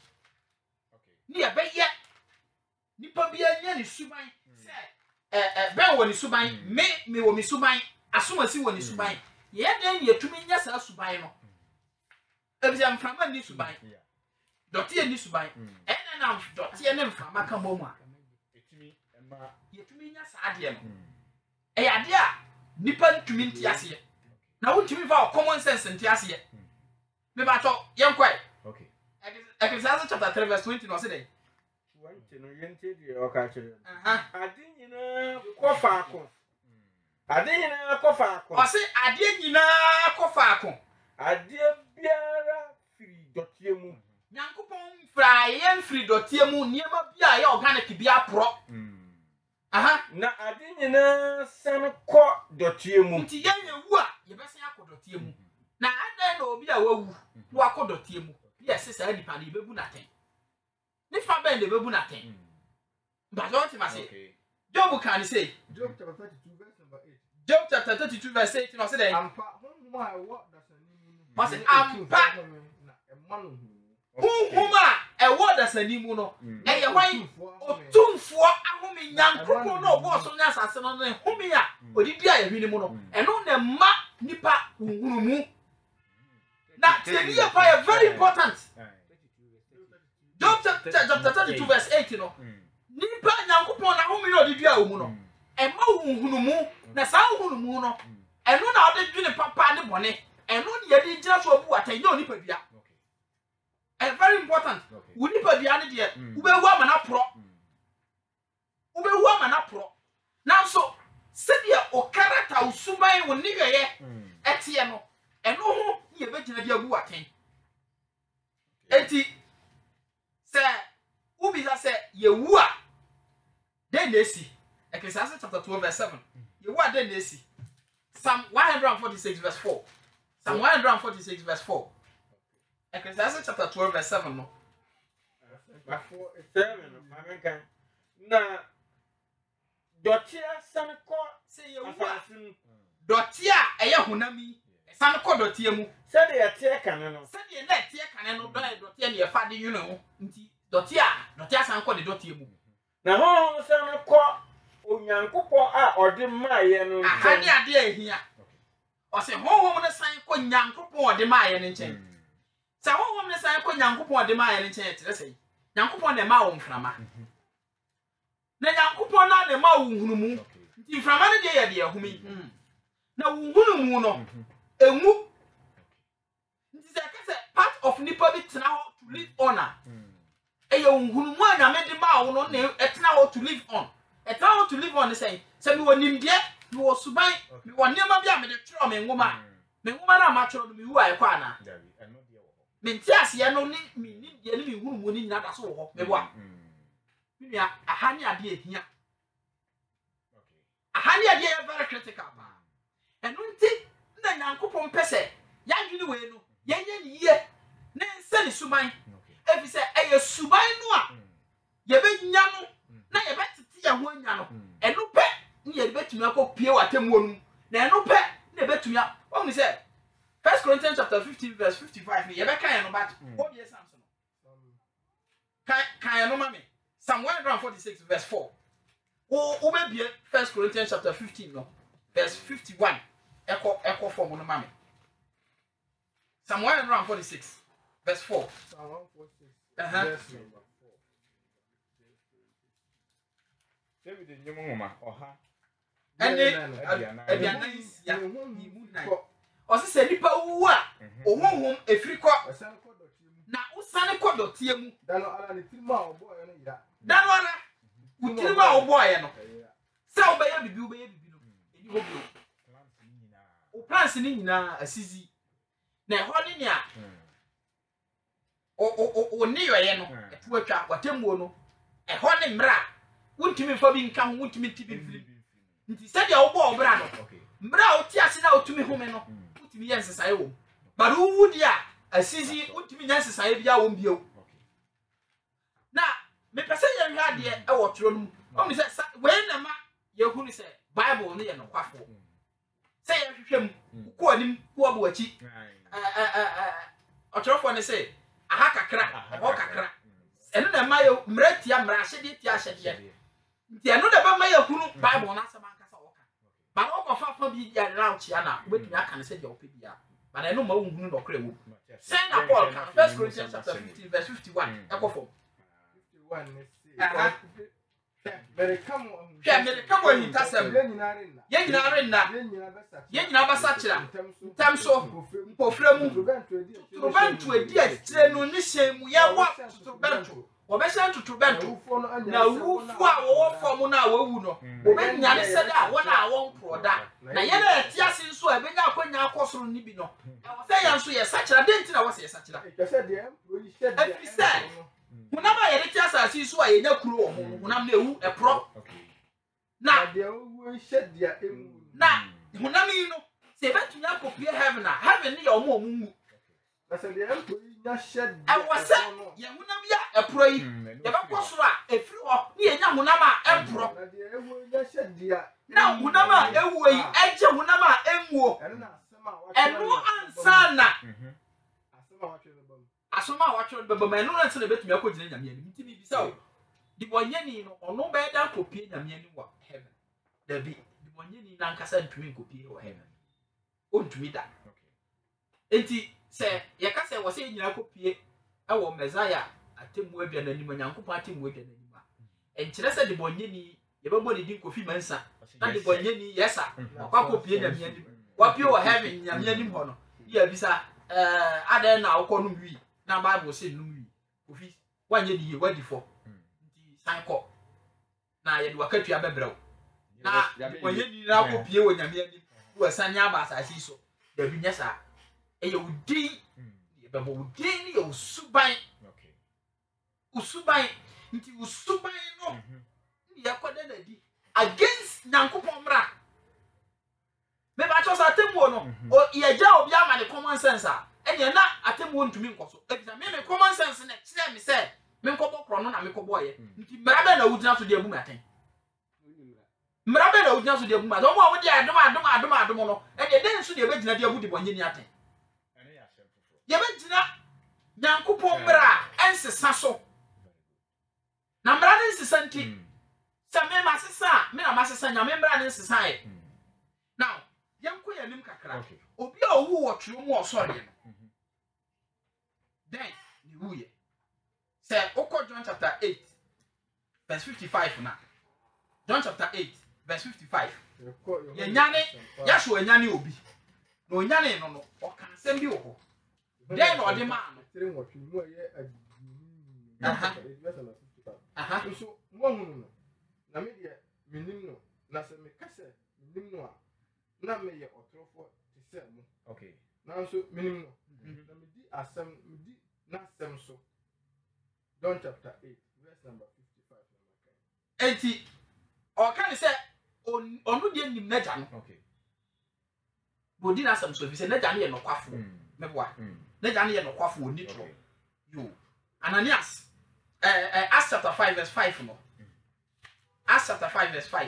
ni ye be ye nipa bi anya ni suban se ben wo ni suban me wo mi suban asomasi wo ni suban ye den ye tumi nya sa suban no ebia mframa ni suban doti ni suban ena na doti ne mframa ka momu a etumi ema ye tumi nya sa ade no e ade a nipa ntumi ntiase na wo ntumi fa common sense ntiase me ba to ye nkwai okay Ecclesiastes chapter 3 verse 20 no say dey no yente de oka chere ade nyina ko faako ade nyina ko faako o say ade nyina ko faako ade biara firi dotie mu nyankopon fra ye firi dotie mu niema bia ye organic bia pro na ade nyina san ko dotie mu nti ye yewu a ye besen akodotie mu na ade na obi a wawu wa akodotie mu ye sesa nipa ni bebu na ten ni fa ben de bebu na ten but don't you say Job can say Job chapter 32 verse number 8 Job chapter 32 verse 8 no say dey ampa honhuma ewo dasani mu no say ampa na emanu honhuma ewo dasani mu no eye hwan otumfo ahome nyankopon no obo so nya asase no ne home a odidi a yehwini mu no eno na ma nipa hunhuru mu na tell you for very important Job chapter 32 verse 8 no nipa nyankopon na home no odidi a omu no ema hunhuru mu na sa hunhuru mu no eno na ode dwene papa ne bone eno ne yedi gira so obu atanye onipa bia very important we nipa bia ne de ubewu amana pro ubewu amana pro now so sedia o character usuban wo niweye etie no eno ho ye begina dia bu aten enti se ubisa se yewu a den nesi Ecclesiastes chapter 12 verse 7 yewu a den nesi Psalm 146 verse 4 Psalm 146 verse 4 Ecclesiastes chapter 12 verse 7 no before 7 mamenkan na dotia san ko se yewu dotia eye hunami san ko dotia mu se de tie kan no se de na tie kan no don dotia ne fa de yunu nti dotia san ko de dotia mu na ho san ko onyankopon a ode maaye no ahani ade ahia o se ho ne san ko nyankopon ode maaye ne nchen sa ho ne san ko nyankopon ode maaye ne nchen tere sei nyankopon na ma wo mframa na nyankopon na ne ma wo hunumu nti mframa ne de ye de ahumi na wo hunumu no emu nti se ka se part of nipa bi tena ho to live on e ye hunumu anyame de ma wo no na etena ho to live on etena ho to live on say se mi wonim de mi wo suban mi wonema bi a me de twero me ngoma na ma twero no mi wu aye kwa na menti ase no ni mi de ni mi hunumu ni nyina da so wo me bo a mi ahani ade ehia ahani ade e very critical ba eno nti na nyankopon pese ya dwini we no yenye ni ye na nse ni suban efi se eye suban no a ye be nya no na ye be tete ye ho nya no eno pe ni ye be tumi akopie watemwo no na eno pe na be tumi a o ni se 1 Corinthians chapter 15 verse 55 ye be kan ye no but what ye Samson kan ye no mame Psalm 146 verse 4 o be bie 1 Corinthians chapter 15 no verse 51 echo form no mame Psalm 146 verse 4 Psalm 146 verse number 4 David nyumoma oha ediana isia imu nai o se nipa wu a ohonhom efiri ko na usane ko dotie mu dano ala ni tirima obo ye no ira dano ala utirima obo ye no se obeye bibi no eni hobi o plans ni nyina asizi na ho ni ne a o ne yoye no etu atwa watemmuo no ho ne mra wuntimi fa bi nka ho wuntimi tibi mfiri nti se dia obo obra no mra o ti ase na otumi home no wutimi ye nsesae wo but who would ya asisi untimi nyanse saye bia wo mbio na me pese ye hwa de e wo tro no o mi se we na ma ye hu ni se bible ne ye no kwafo se ye hwehwem ko anim ko abo achi otrofo ne se aha kakra ho kakra eno na ma ye mratia mrahye ti ahye nti eno da ba ma ye hunu bible na asema nkasa wo ka ba no ko fa bi ya round ya na obetumi aka ne se de ope bia ba na eno ma wo hunu do kra wo Saint Paul, 1 Corinthians chapter 15, verse 51. Echo for 51. Mere come on, Hintasem. Yenina Basachira. Tamso, Pofremu, Trubantu, a dear, Trenu, Nishemu, Yawa, Trubantu. Obeshan to Trubantu. Now, who for Formuna, Wuno, when Yan said that 1 hour product. Now, Yana, Tiasin, so I bring up when I cross on Nibino. I was saying, so yes, such a didn't I was a such a. I said, every said, whenever I return, I see so I know crew, when I'm new, a pro. Now, they shed their now, when I mean, say that you have to be heaven your moon. I said, the emperor shed. I was saying, Yamunamia, a pray, never was a few of near Yamunama, emperor. Now, Munama, away, Edge Munama, Emwo, and no answer. Asoma watch on the man, no answer the bit me. I couldn't be so. The boy Yenny or no better copy than heaven. There be the one Yenny Lancashire to copy or heaven. Won't read that. Enti say, Yakasa was saying, I copy our Messiah at Tim Webber and anyone Uncle Party with an anima. And Chessa the Bonini, everybody didn't coffee mensa. Not the Bonini, yes, sir. Or copy and what you are having, Yamin Hono. Yeah, Visa, I then now call me. Now, Bible said, no, 1 year, ready for sign call. Now, you are cut your bebro. Now, when you need now copy when you're who are Sanya Bass, I see so. The Vinessa, a you ding, you ding, you subai, Usubai, into Usubai, no, you are quite against Nanko Pomra. Maybe I just at them one, or your job, Yaman, the common sense. And you're not at them one to me. Examine common sense in next time, said, Menko Cronon and Miko boy. Marabella would not to the woman. Marabella would not to the woman. Don't want I don't know. And you didn't see the original dear Woody Bonyati. Yabena Nankupo Mera and Sasso. Number is Santi. Some Massa, Mena Massa, member and society. Now, young Queen Nimka, Obi who watch you more sorry. Then, you say, Oko John chapter 8, verse 55 now. John chapter 8, verse 55. Yanyane, Yashu and Yani Obi. No Yane, no, or can send you. Then, or the man. So, one Namedia, Minino, Nasame Cassa, Minino, Namea or Trofo, to sell. Okay. Now, so minimum. Namidi, as some, not some so. John chapter 8, verse number 55. 80. Or can I say, on the end of Nejan? Okay. Bodina some so if you say Nejani no Quafu, Mewa, Nejani no Quafu, Nitro. You. Ananias. Acts chapter 5, verse 5. No. Acts chapter 5, verse 5.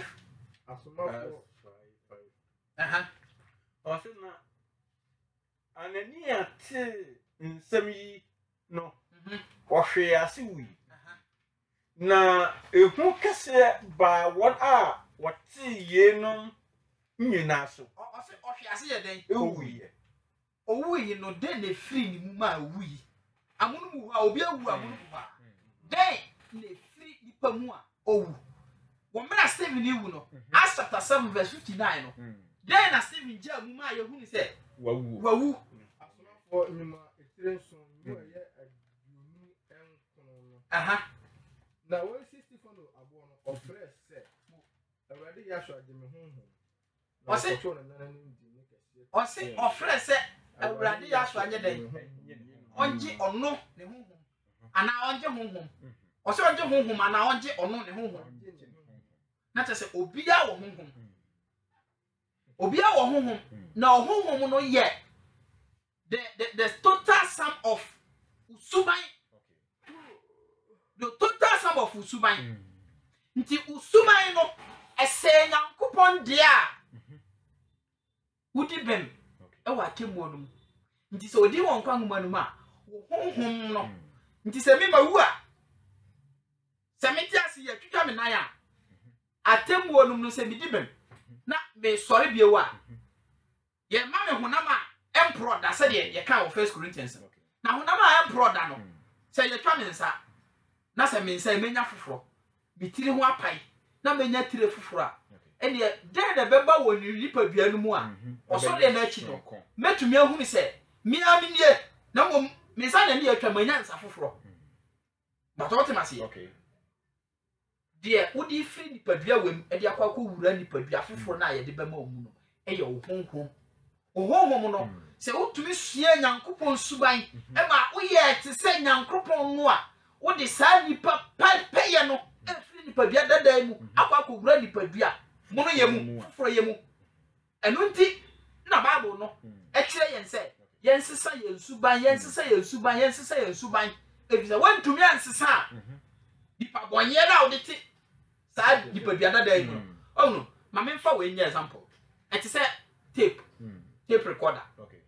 Anania in semi no. Wahwe ase wi. Na ehu kese ba what ye no nyina so. O se ohwe ase ye den. Ewuye. Owuye no den na free ni mu ma wuyi. Amunu mu ha obi awu amunu mu ha. Den na free nipa mu a owu. Wo mra Stephen ewu no. Acts chapter 7 verse 59 no. Den na Stephen ja mu ma ye hu ni se wawu. For nyuma etrenso mu ye adunu enkono. Na we 60 for no abo no of fresh say. Already Yashua de me honhom. O se of fresh say already Yashua nye den. Onje ono ne honhom. Ana onje honhom. O se onje honhom ana onje ono ne honhom. Na te se obia wo honhom. Obia wo honhom na honhom no ye the total sum of usuban. The total sum of usuban. Nti usuban no ese nyankopon dia. Wudi bem e wa kemu onum. Nti se odi won kwa nguma numa honhom no. Nti se me mawu a se me ti ase ye twitwa me nan a atemu onum no se me di bem na me sori biewa ye ma me honam a emperor da se de ye ka o 1 Corinthians na honam a emperor da no se ye twa me nsa na se me nsa menya foforo me tiri ho apai na menya tire foforo a ene de de beba wo ni nipa bia no mu a oso de na achi no metumi ahu mi se mi aminie na mom me nsa na ne atwa manya nsa foforo but what am I say Okay. Dear, would you free the padua wem e de akwa ko wura ni padua foforo na ye de bema omu no e ye ohonhom ohonhom no se wotumi sua nyankopon suban e ma wo ye te se nyankopon no a wo de sa nipa peye no e free ni padua dada mu akwa ko wura ni padua mu no ye mu foforo ye mu eno nti na bible no e kire yen se yen sesa yen suban yen sesa yen suban yen sesa yen suban e bi se wantumi ansesa dipa bonye na oditi sa dipa biada da mu oh no ma me fa we nya example it is a tape recorder Okay.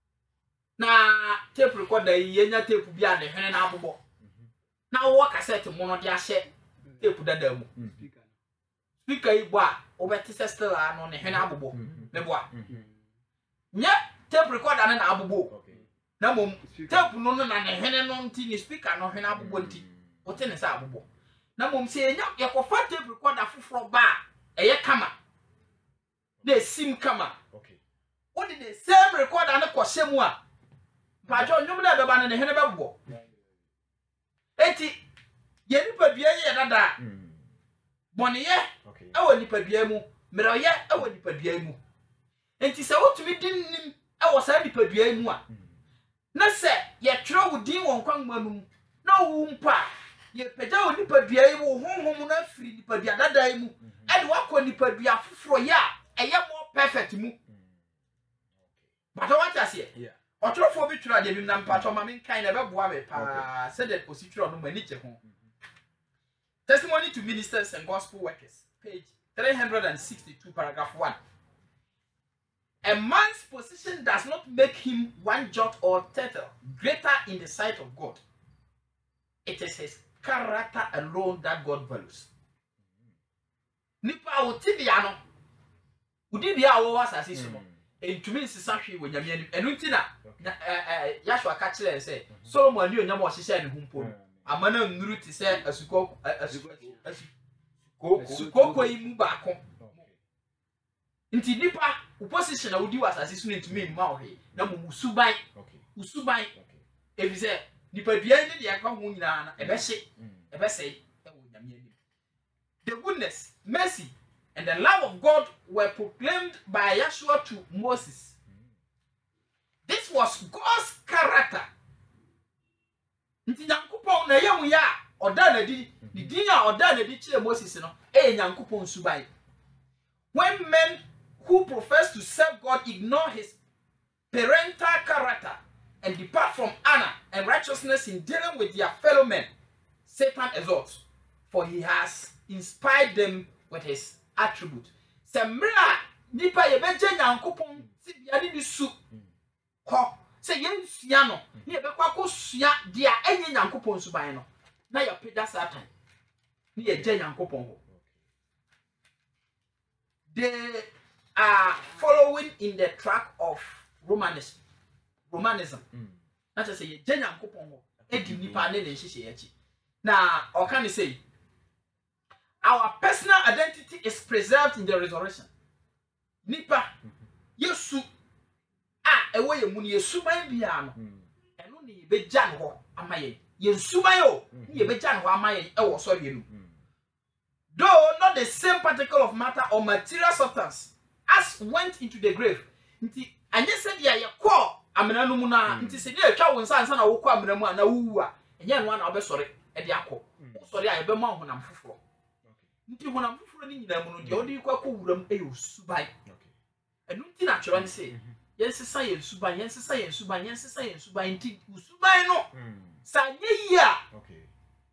na tape recorder ye nya tape bia ne hwene na abobo na wo cassette mu no de ahye tape dada mu speaker ibo a obeti se still ano ne hwene abobo me boa nya tape recorder na abobo Okay. na mom tape no na ne hwene no nti ni speaker no hwene abobo nti wote ne sa abobo na mom se enya yakofa tape recorder foforo ba eye kama na sim kama Okay. what did the same recorder na kwose mu a pa jo nyum na beba ne hene bebo eti ye nipa bia ye dada bone ye Okay. ewo nipa bia mu mere ye ewo nipa bia mu enti se wotumi dinnim ewo sa nipa bia mu a na se ye twere wudin won kwanmanum na wu mpa ye peda wo nipa bia yi wo honhom na afiri nipa bia dada mu e de wakọ nipa bia foforo ya eye more perfect mu but what I say Yeah. Otrofo bi twere ade bi na mpa to ma men kan na be boa me pa said that positro no mani che ho Testimony to Ministers and Gospel Workers page 362 paragraph 1 A man's position does not make him one jot or tittle greater in the sight of God. It is his character alone that God values. Nipa otibia no. Udibia wo wasase so no. Entumi nsisa hwe wo nyame anim. Enu ntina Yashua ka kire say Solomon ni onyam o hyehyɛ ne humpo. Amana nnuru ti sɛ asukoko yi mu baako. Nti nipa opposition a wodi wasase so ntumi mma wo he na mo musuban. Okay. Usuban. Ebize nipa bia ni de akwa ho nyina na ebehye ebesei e wo nyame anim. The goodness, mercy, and the love of God were proclaimed by Yeshua to Moses. This was God's character. Nti Nyankopon na yemu ya oda na di din a oda na di kire Moses no Nyankopon subai. When men who profess to serve God ignore his parental character and depart from honor and righteousness in dealing with their fellow men, Satan exalts, for he has inspired them with his attribute. Semra nipa yebeje Nyankopon ti bia ni su ko se yensua no ni yebekwa ko sua dia enye Nyankopon suban no na ya peda Satan ni ye je Nyankopon ho. They are following in the track of Romanism. Not to say ye je Nyankopon ho edi nipa ne ne hihye yachi. Na o can say our personal identity is preserved in the resurrection. Nipa Yesu ewe ye mu ni yesuban bia no eno ne ye beja no ho amaye yesuban o ne ye beja no ho amaye ewo so ye no. Though not the same particle of matter or material substance as went into the grave. Nti anye se dia ye ko amena no mu na nti se dia atwa won sansa na wo ko amena mu na wuwu a enye no na obesore e dia ko sore a ye be ma honam foforo nti honam foforo ni nyina mu no dia odi kwa ko wuram e yosubai enu nti na twero ne se yɛnsesa yɛn suban yɛnsesa yɛn suban yɛnsesa yɛn suban nti suban no sa nye yi a okay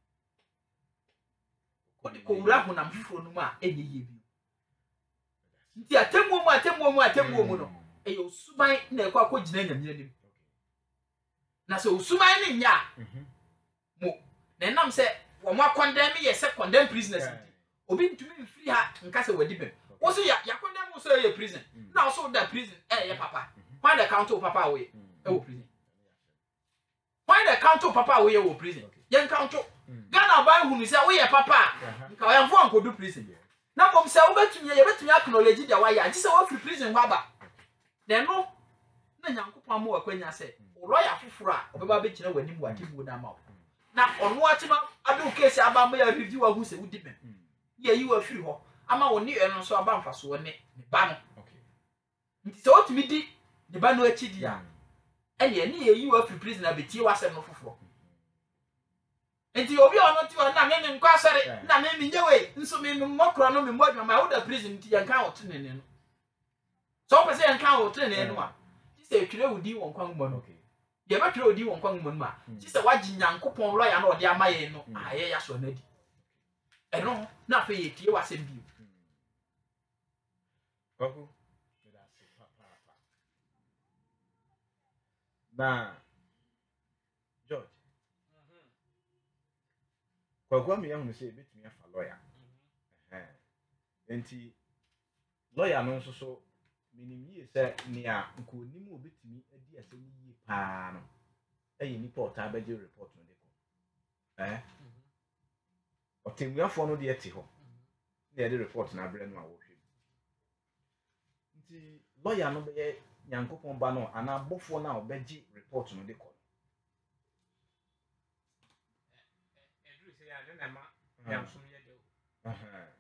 wode kɔwura honam foforɔ no mu a ɛnyɛ yie bi nti atemmuo mu no ɛyɛ suban na ɛkɔ akɔgyina nyamea nim na sɛ osuban ne nya mo na ɛnam sɛ wɔn akɔndɛm yɛ sɛ condemn prisoners nti obi ntumi mfiri ha nka sɛ wadi bɛm wo so ya kɔndɛm wo so yɛ prison na wo so da prison ɛyɛ papa why the count of papa we ɛwɔ prison why the count of papa we ɛwɔ prison yɛn count Ghana ban hunu sɛ wo yɛ papa nka yɛn fo ankodu prison na bom sɛ wo yɛbɛtumi acknowledge dia wayɛ agye sɛ wo free prison hɔ aba na no na Nyankopɔn ama wakwanya sɛ lawyer foforo a obeba be kyerɛ w'anim w'atemmuo na ama wo na ɔno atima ado case aba ma ya review ahu sɛ wudi bɛm yɛ yi wa firi hɔ ama wo ne ɛno nso aba mfaso wɔ ne ba no nti sɛ wotumi di ne ba no akyi di a ɛne ɛne yɛ yi wa firi prison na betie wasɛm no foforo nti obi ɔno ti ɔna me nkɔ asɔre na me nyɛ we nso me mmɔkora no me mmɔdwa ma wo da prison nti yɛn kan ɔto ne ne no so wo pɛsɛ yɛn kan ɔto ne ne no a ti sɛ twere wodi wɔn kwan mu no ye ba twere wodi wɔn kwan mu no a ti sɛ wagye Nyankopɔn lawyer na ɔde ama yɛn no a yɛ ya so na di ɛno na afɛ yɛ tie wasɛm bi Kwaku na George Kwaku am yɛn sɛ betumi afa lawyer enti lawyer no nso so minim yie sɛ nea nkonim obetumi adi asɛm yie paa no ɛyɛ nipa ɔtaa bɛgye report no de kɔ ɔtemuafoɔ no de ɛte hɔ na yɛde report na abrɛ no a wɔhwɛ nti lawyer no bɛyɛ Nyankopɔn ba no ana abɔfoɔ na ɔbɛgye report no de kɔ edru sɛ ya de na ma nyamsom yɛ de o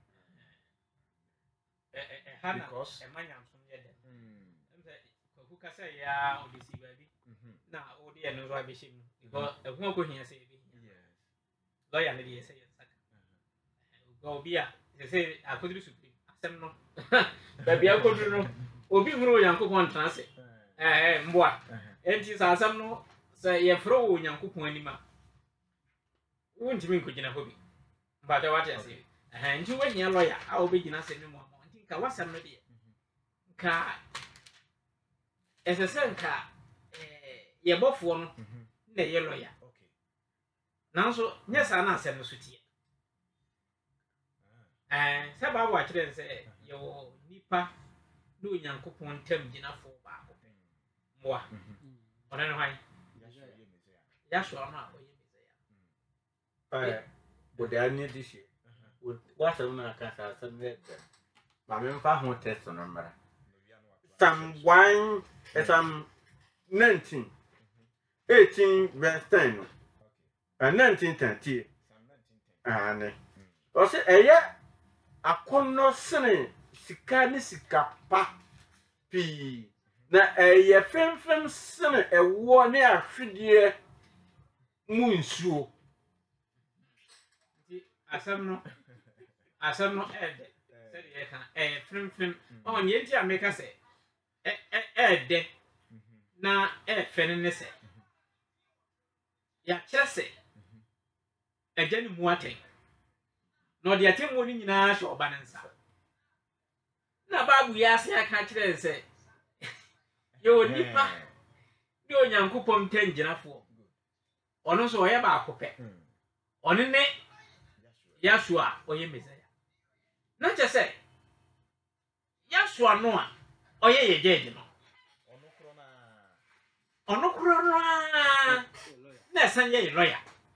hana ɛma nyamsom yɛ de sɛ Kwaku kasa ya odisi baabi na odi yɛ no so abɛhyɛ mu because ɛho akɔhia sɛ ɛbi lawyer no de yɛ sɛ yɛ saka obi a sɛ akoduru supreme asɛm no baabi akoduru no obi huru Onyankopɔn ntranse mboa enti sɛ asɛm no sɛ yɛfrɛ wo Onyankopɔn anim a wontimi nkɔgyina hɔ bi mbata wate ase nti wohia lawyer a wobɛgyina asɛm no mu ama nti nka wasɛm no deɛ nka ɛsɛ sɛ nka yɛbɔfoɔ no na ɛyɛ lawyer nanso nyɛ saa na asɛm no so tie sɛ baabo akyerɛ sɛ yɛwɔ nipa na Onyankopɔn ntam gyinafoɔ baako mmoa ɔno ne hwan yɛasoa no a ɔyɛ Mesaia bode ani de hye wasɛm no aka sɛ asɛm no ɛdɛ ma memfa ho test no mmara Psalm 19 18 verse 10 no 19:10 ane ɔsɛ ɛyɛ akɔnnɔ sene sika ne sika pa pii na ɛyɛ femfem sene ɛwɔ ne ahwedeɛ mu nsuo nti asɛm no ɛdɛ sɛdeɛ yɛka femfem ɔn yɛnti a meka sɛ ɛdɛ na ɛfɛ ne ne sɛ yɛakyerɛ sɛ ɛgya ne mu atɛn na ɔde atemmuo no nyinaa hyɛ ɔba ne nsa na Bible yɛ ase aka kyerɛ sɛ yɛwɔ nipa ne Onyankopɔn ntangyinafoɔ ɔno nso ɔyɛ baako pɛ ɔno ne Yasua ɔyɛ Mesaia na kyerɛ sɛ Yasua no a ɔyɛ yɛ judge no ɔno koro no a na ɛsan yɛ lawyer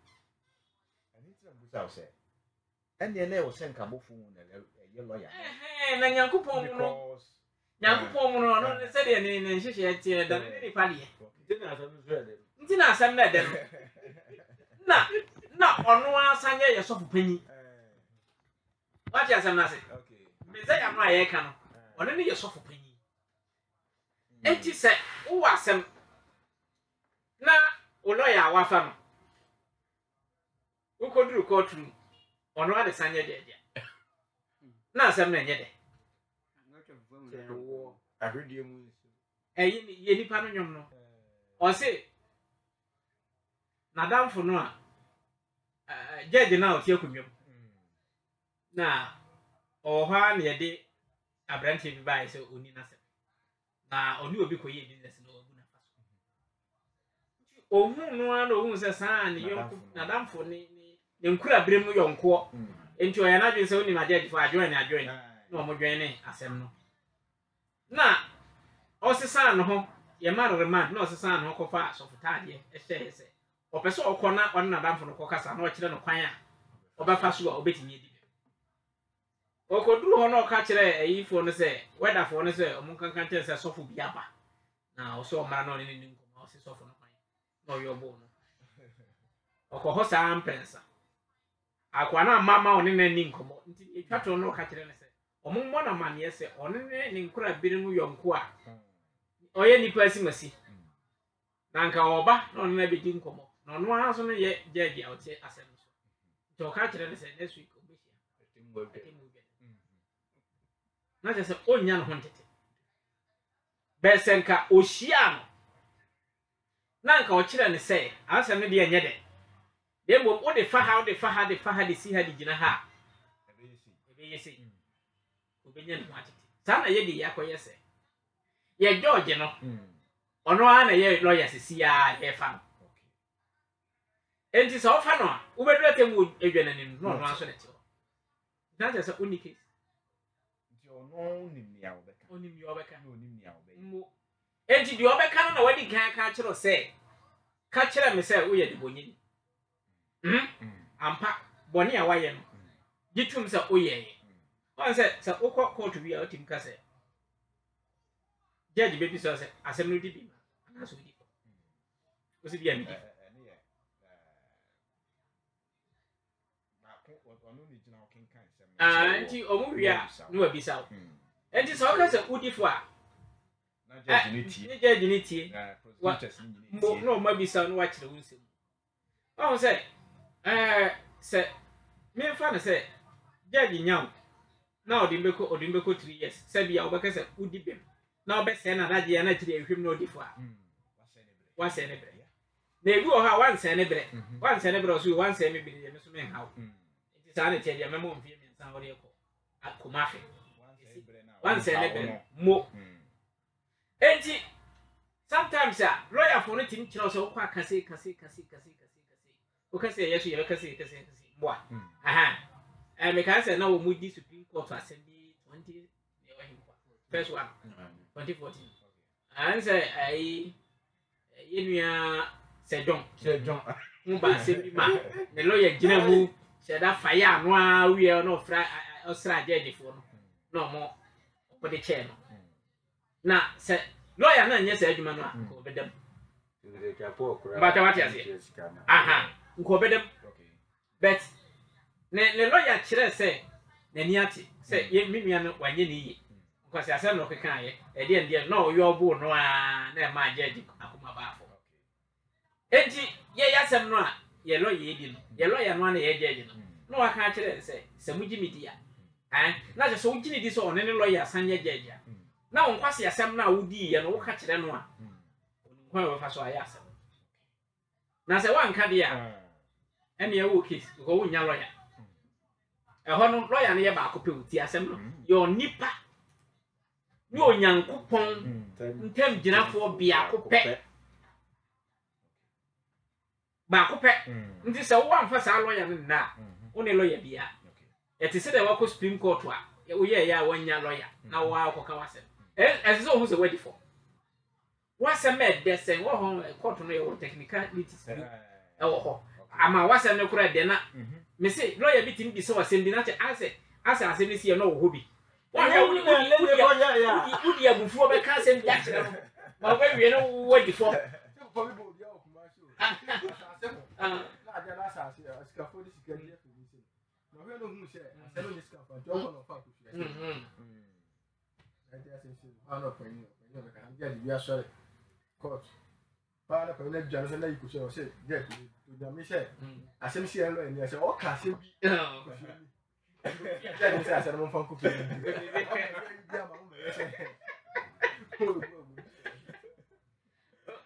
ɛne na ɛwɔ sɛ nkabɔfo mu na ɛyɛ lawyer na Nyankopɔn mu no ɔno ne sɛdeɛ ne nhyehyɛ tie da ne nipa deɛ nti na asɛm no ɛdɛ no na ɔno asan yɛ sɔfo panyin wate asɛm no ase Mesaia no a yɛka no ɔno ne yɛ sɔfo panyin enti sɛ wowɔ asɛm na o lawyer a wafa no wokoduru courtroom ɔno ade san yɛ deɛ na asɛm na nyɛ dɛ ahwedeɛ mu nsuo ye nipa no nyom no o se nadamfo no a judge na o tie akonwam na o ha na ye de abrante bi bai se oni na se na oni obi ko ye business no obu na faso ohun no a na ohun se saa ne yonko nadamfo ne nkura brem no yonko enti o ya na dwen se oni ma judge fo adwen na o dwen ne asem no na o se saa no ho ye ma remand na o se saa no ho kofa sofotade e se o pese o kona on nadamfo no kokasa na o kire no kwan a obefa so a obetimi edi okoduru ho na o ka kire ayifo no se wedafo no se omunkankan te se sofo bi aba na o se o mara na oni ni nkoma o se sofo no kwan na o yobo no okoho sa ampensa akwa na mama oni na ni nkomo nti etwato no o ka kire ne se omummo na mane se oni ne nkura birim yonko a oye nipa asimasi na nka oba na oni na bedi nkomo na ono aso no ye judge out asem so to ka kire ne se next week obehia na je se onya no hontete besenka ohia no na nka o kire ne se asem no de enye de mo o de fa ha de si ha de gina ha ebe yesi obenya no atete sa na ye de yakoye se ye George no ono a na ye lawyer sisi ya ye fa no enti so fa no wo bedura temu edwana nim no no aso de te na je se unike nti ono nim ya obeka onim yo obeka no nim ya obeka mo enti di obeka no na wadi kan kiro se ka kire me se wo ye de bonyini ampa boni a waye no gitum se wo ye wan se ukọ court bi a otim ka se judge be so se asem no di bi na so di o se bi am di ono ni jina okenkan sem nti omu wia no wa bisa o enti so ka se udifo a na judge ni tie ni judge ni tie prosecutors ni ni mo no ma bisa no wa kire wo nsem wan se me fa na se judge nyaw na odimbeko 3 years sabia obeka se udibem na obese na daje na kire ehwem na odifo a wase ne bre na ebi o ha wanse ne bre so wanse me bre me so me hawo enti sa na tie dia memo mfie me nsan ore ko akomafe wanse ne bre mo enti sometimes a lawyer for no tim kire so kwa kase o kase yeso ye kase mboa aha me kan say na wo mudi Supreme Court assembly 20 first one 2014 and say ai yenua Sejong mu ba assembly ma ne lawyer gina mu say da fire anu a wie no fra osra judge fo no mo ko de chair no na say lawyer na nye say adwuma no a ko bedam ba ta wati ase aha ko bedam but ne lawyer kire se nani ate se ye menua no wanye ne yi because asem no keka ye e de no yo obu no a na ma judge akoma ba fo enti ye yasem no a ye lawyer edi no ye lawyer no na ye judge no no aka kire se mugimi dia na je so ugini di so ne lawyer san ye judge na won kwase asem na wudi ye no wo ka kire no a onkwa we fa so ayasem na se wanka dia ene ye wo case ko wo nya lawyer eho no lawyer no ye ba akopɛ uti asem no yo nipa yo nyankopon ntem ginafo bia akopɛ ba akopɛ nti se wo amfa sa lawyer no na wo ne lawyer bia eti se de wa ko Supreme Court a wo ye ya wanya lawyer na wo akoka wasem ese so hu se wadi for wasem e desen wo ho court no ye wo technicalities e wo ho ama wasem ne kura de na me say lawyer bitim bi se wasem bi na che ase asem ni si no wo hobi wa ya udi abufu be ka asem bi a kire no ma ba wie no wadi for ko bi bo dia o kuma so na dia na sa se aska fo di sika dia ko ni se no he no hu se asem ni sika fa jo ko no fa ku fi na dia se se ano ko ni be ka dia di ya sore court pa na ko na dia no na yi ku se o se dia ku to mi se asem si en lo ni se o ka asem bi dia ni se asem mo fa ku fi dia ma mo me se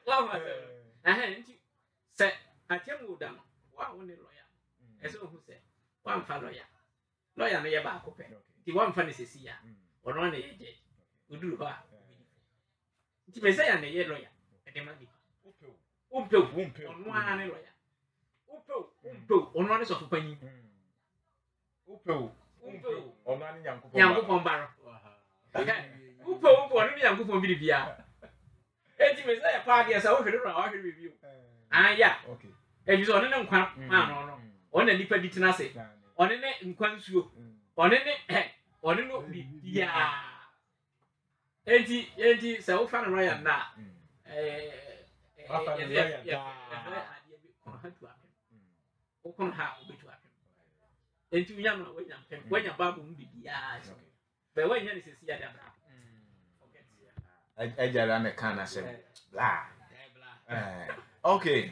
Wow, nti sɛ atemu da no wa wo ne lawyer ɛsɛ ohu sɛ wa mfa lawyer no yɛ ba akopɛ nti wa mfa ne sesi ya ɔno na yɛ je oduru hɔ a nti me sɛ ya ne yɛ lawyer ɛde ma nipa umpew ɔno ara ne lawyer umpew ɔno ara ne sɔfo panyin Upew ɔno ani Nyankopɔn baro umpew ɔno ne Nyankopɔn bi bia enti me sɛ ya pa de sɛ wo hwere no a wo hwere bibi ya okay ebi so ɔno ne nkwa ma no ɔno nipa di tena se ɔno ne nkwa nsuo ɔno no bibia enti sɛ wo fa no lawyer na Okon ha obetu apem. Enti unya no wanya babu mbibia. Be wanya ne sesi ya da bra. Ejara na kana se bla. Okay.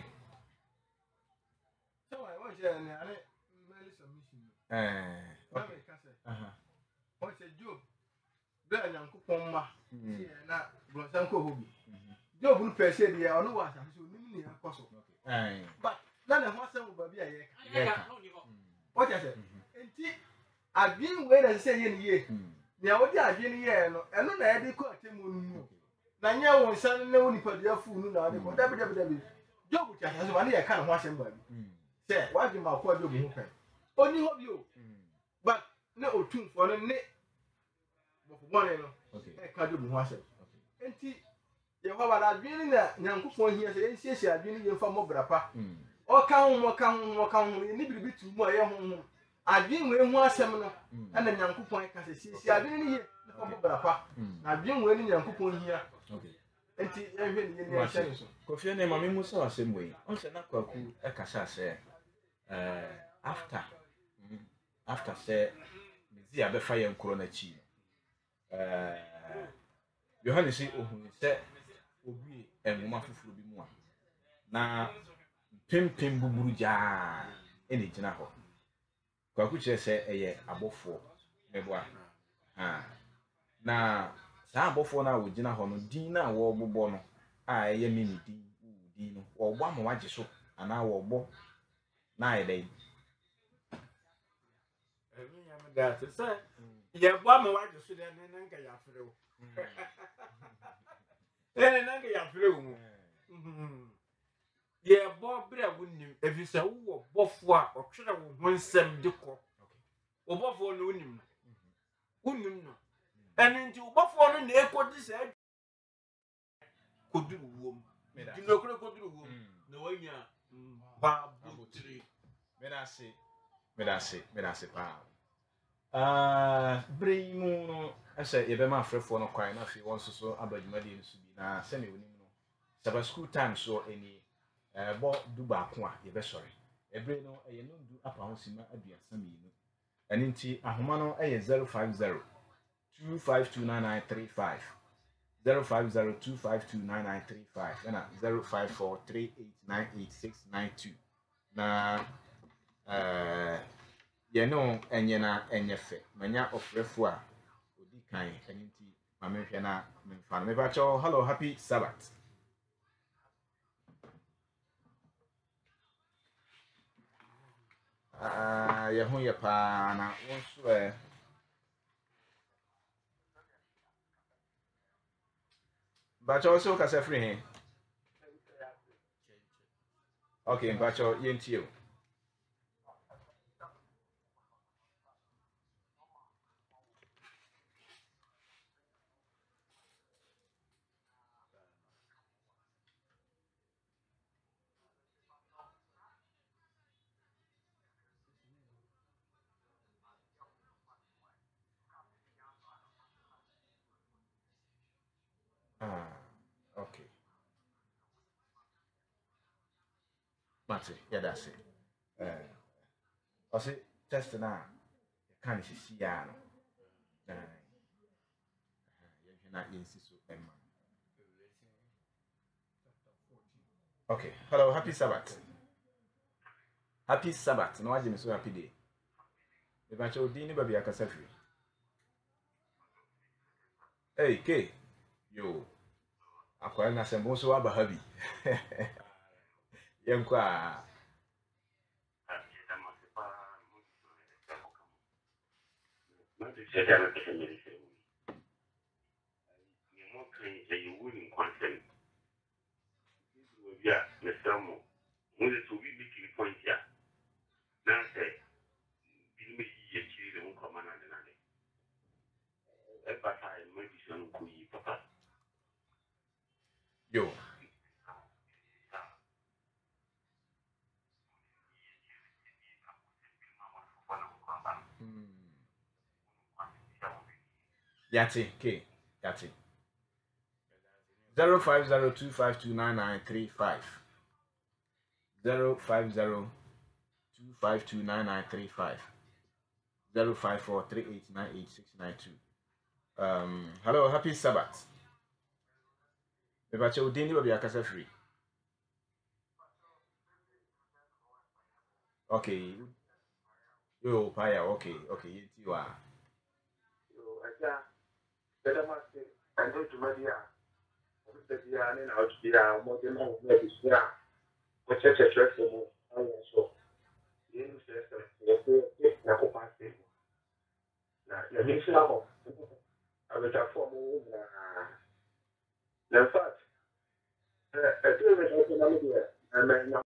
So I want you to are mail submission. Okay. What a job. Bla Nyankopɔn ma. Na Bronsanko hobi. Job no per se dia ono wa asase so nim ne akoso. But na na ho asem ba bia ye. What you say? Enti adwin we na se ye ne ye. Nia wo di adwin ye no, eno na ye de ko atemu nu. Na nya wo nsan ne wo nipadua fu nu na de ko. Dabi. Job ti asase ma ne ye ka na ho asem ba bi. Say, why do my poor Job ho pen? Oni ho bi o. But na otumfo no ne bofobone no. Okay. E ka Job ho asem. Enti ye ho ba adwin na Nyankopɔn hia se ensiesie adwin ye mfa mo brapa. Oka ho ni biribi tu mu aye ho. Adwin we hu asem no na Nyankopɔn ka se siesie adwin ni ye mfa mo brapa. Na adwin we ni Nyankopɔn hia. Okay. Enti ye hwe ni ye ni so. Kofi na mama mu so asem we. On se na kwaku e kasa se after say mezi abefa ye nkoro na chi. Yohane si ohun se obi enwoma fufuru bi mu a na pimpim buburu jaa ene gina ho kwaku kire se eye abofo meboa na sa abofo na wo gina ho no din na wo bobbo no a eye mini din no wo gbo ama wage so ana wo gbo na ide emi ya me da se ye gbo ama wage so de na nka ya fere wo nanka ya fere wo ye bo bra wonnim efisa wo bofo a otwere wo ho nsem de ko wo bofo no wonnim no enu nti wo bofo no na ekodi se koduru wom dinokre koduru wom na wanya ba botri medase pa breimu no ese ye be ma frefo no kwan na fi won so abadwumade nsu bi na se me wonim no saba school time so eni bo du ba ko a ye be sori ebre no eye no du apa ho sima aduasa mienu eni nti ahoma no eye 050 2529935 05025299935 na 0543898692 na ye no enye na enyefe manya ofrefo a odi kan eni nti ma menhwe na memfa no meba cho hello happy sabbath ye ho ye pa na wonso bacho so ka se free he okay bacho yentio okay. Mate, yeah, that's it. I say test na can see ya no. You not insist so Emma. Okay. Hello, happy Sabbath. Happy Sabbath. No aje me so happy day. The batch of dini baby akasa free. Hey, K. Yo. akwara na sɛ mo so aba ha bi yɛnkɔ a yo yate ke yate 0502529935 0502529935 0543898692 hello, happy Sabbath. Mebache udini babi akasa free. Okay. Yo, paya, okay, yeti wa. Yo, aja. Beda masti, ando tumadia. Obidia ni na obidia, mo de mo me bisia. Ko cheche cheche mo, ayo so. Yenu sesa, yo na ko pasti. Na ni sila mo. Abeta fo mo na. In fact, I do it na me dia.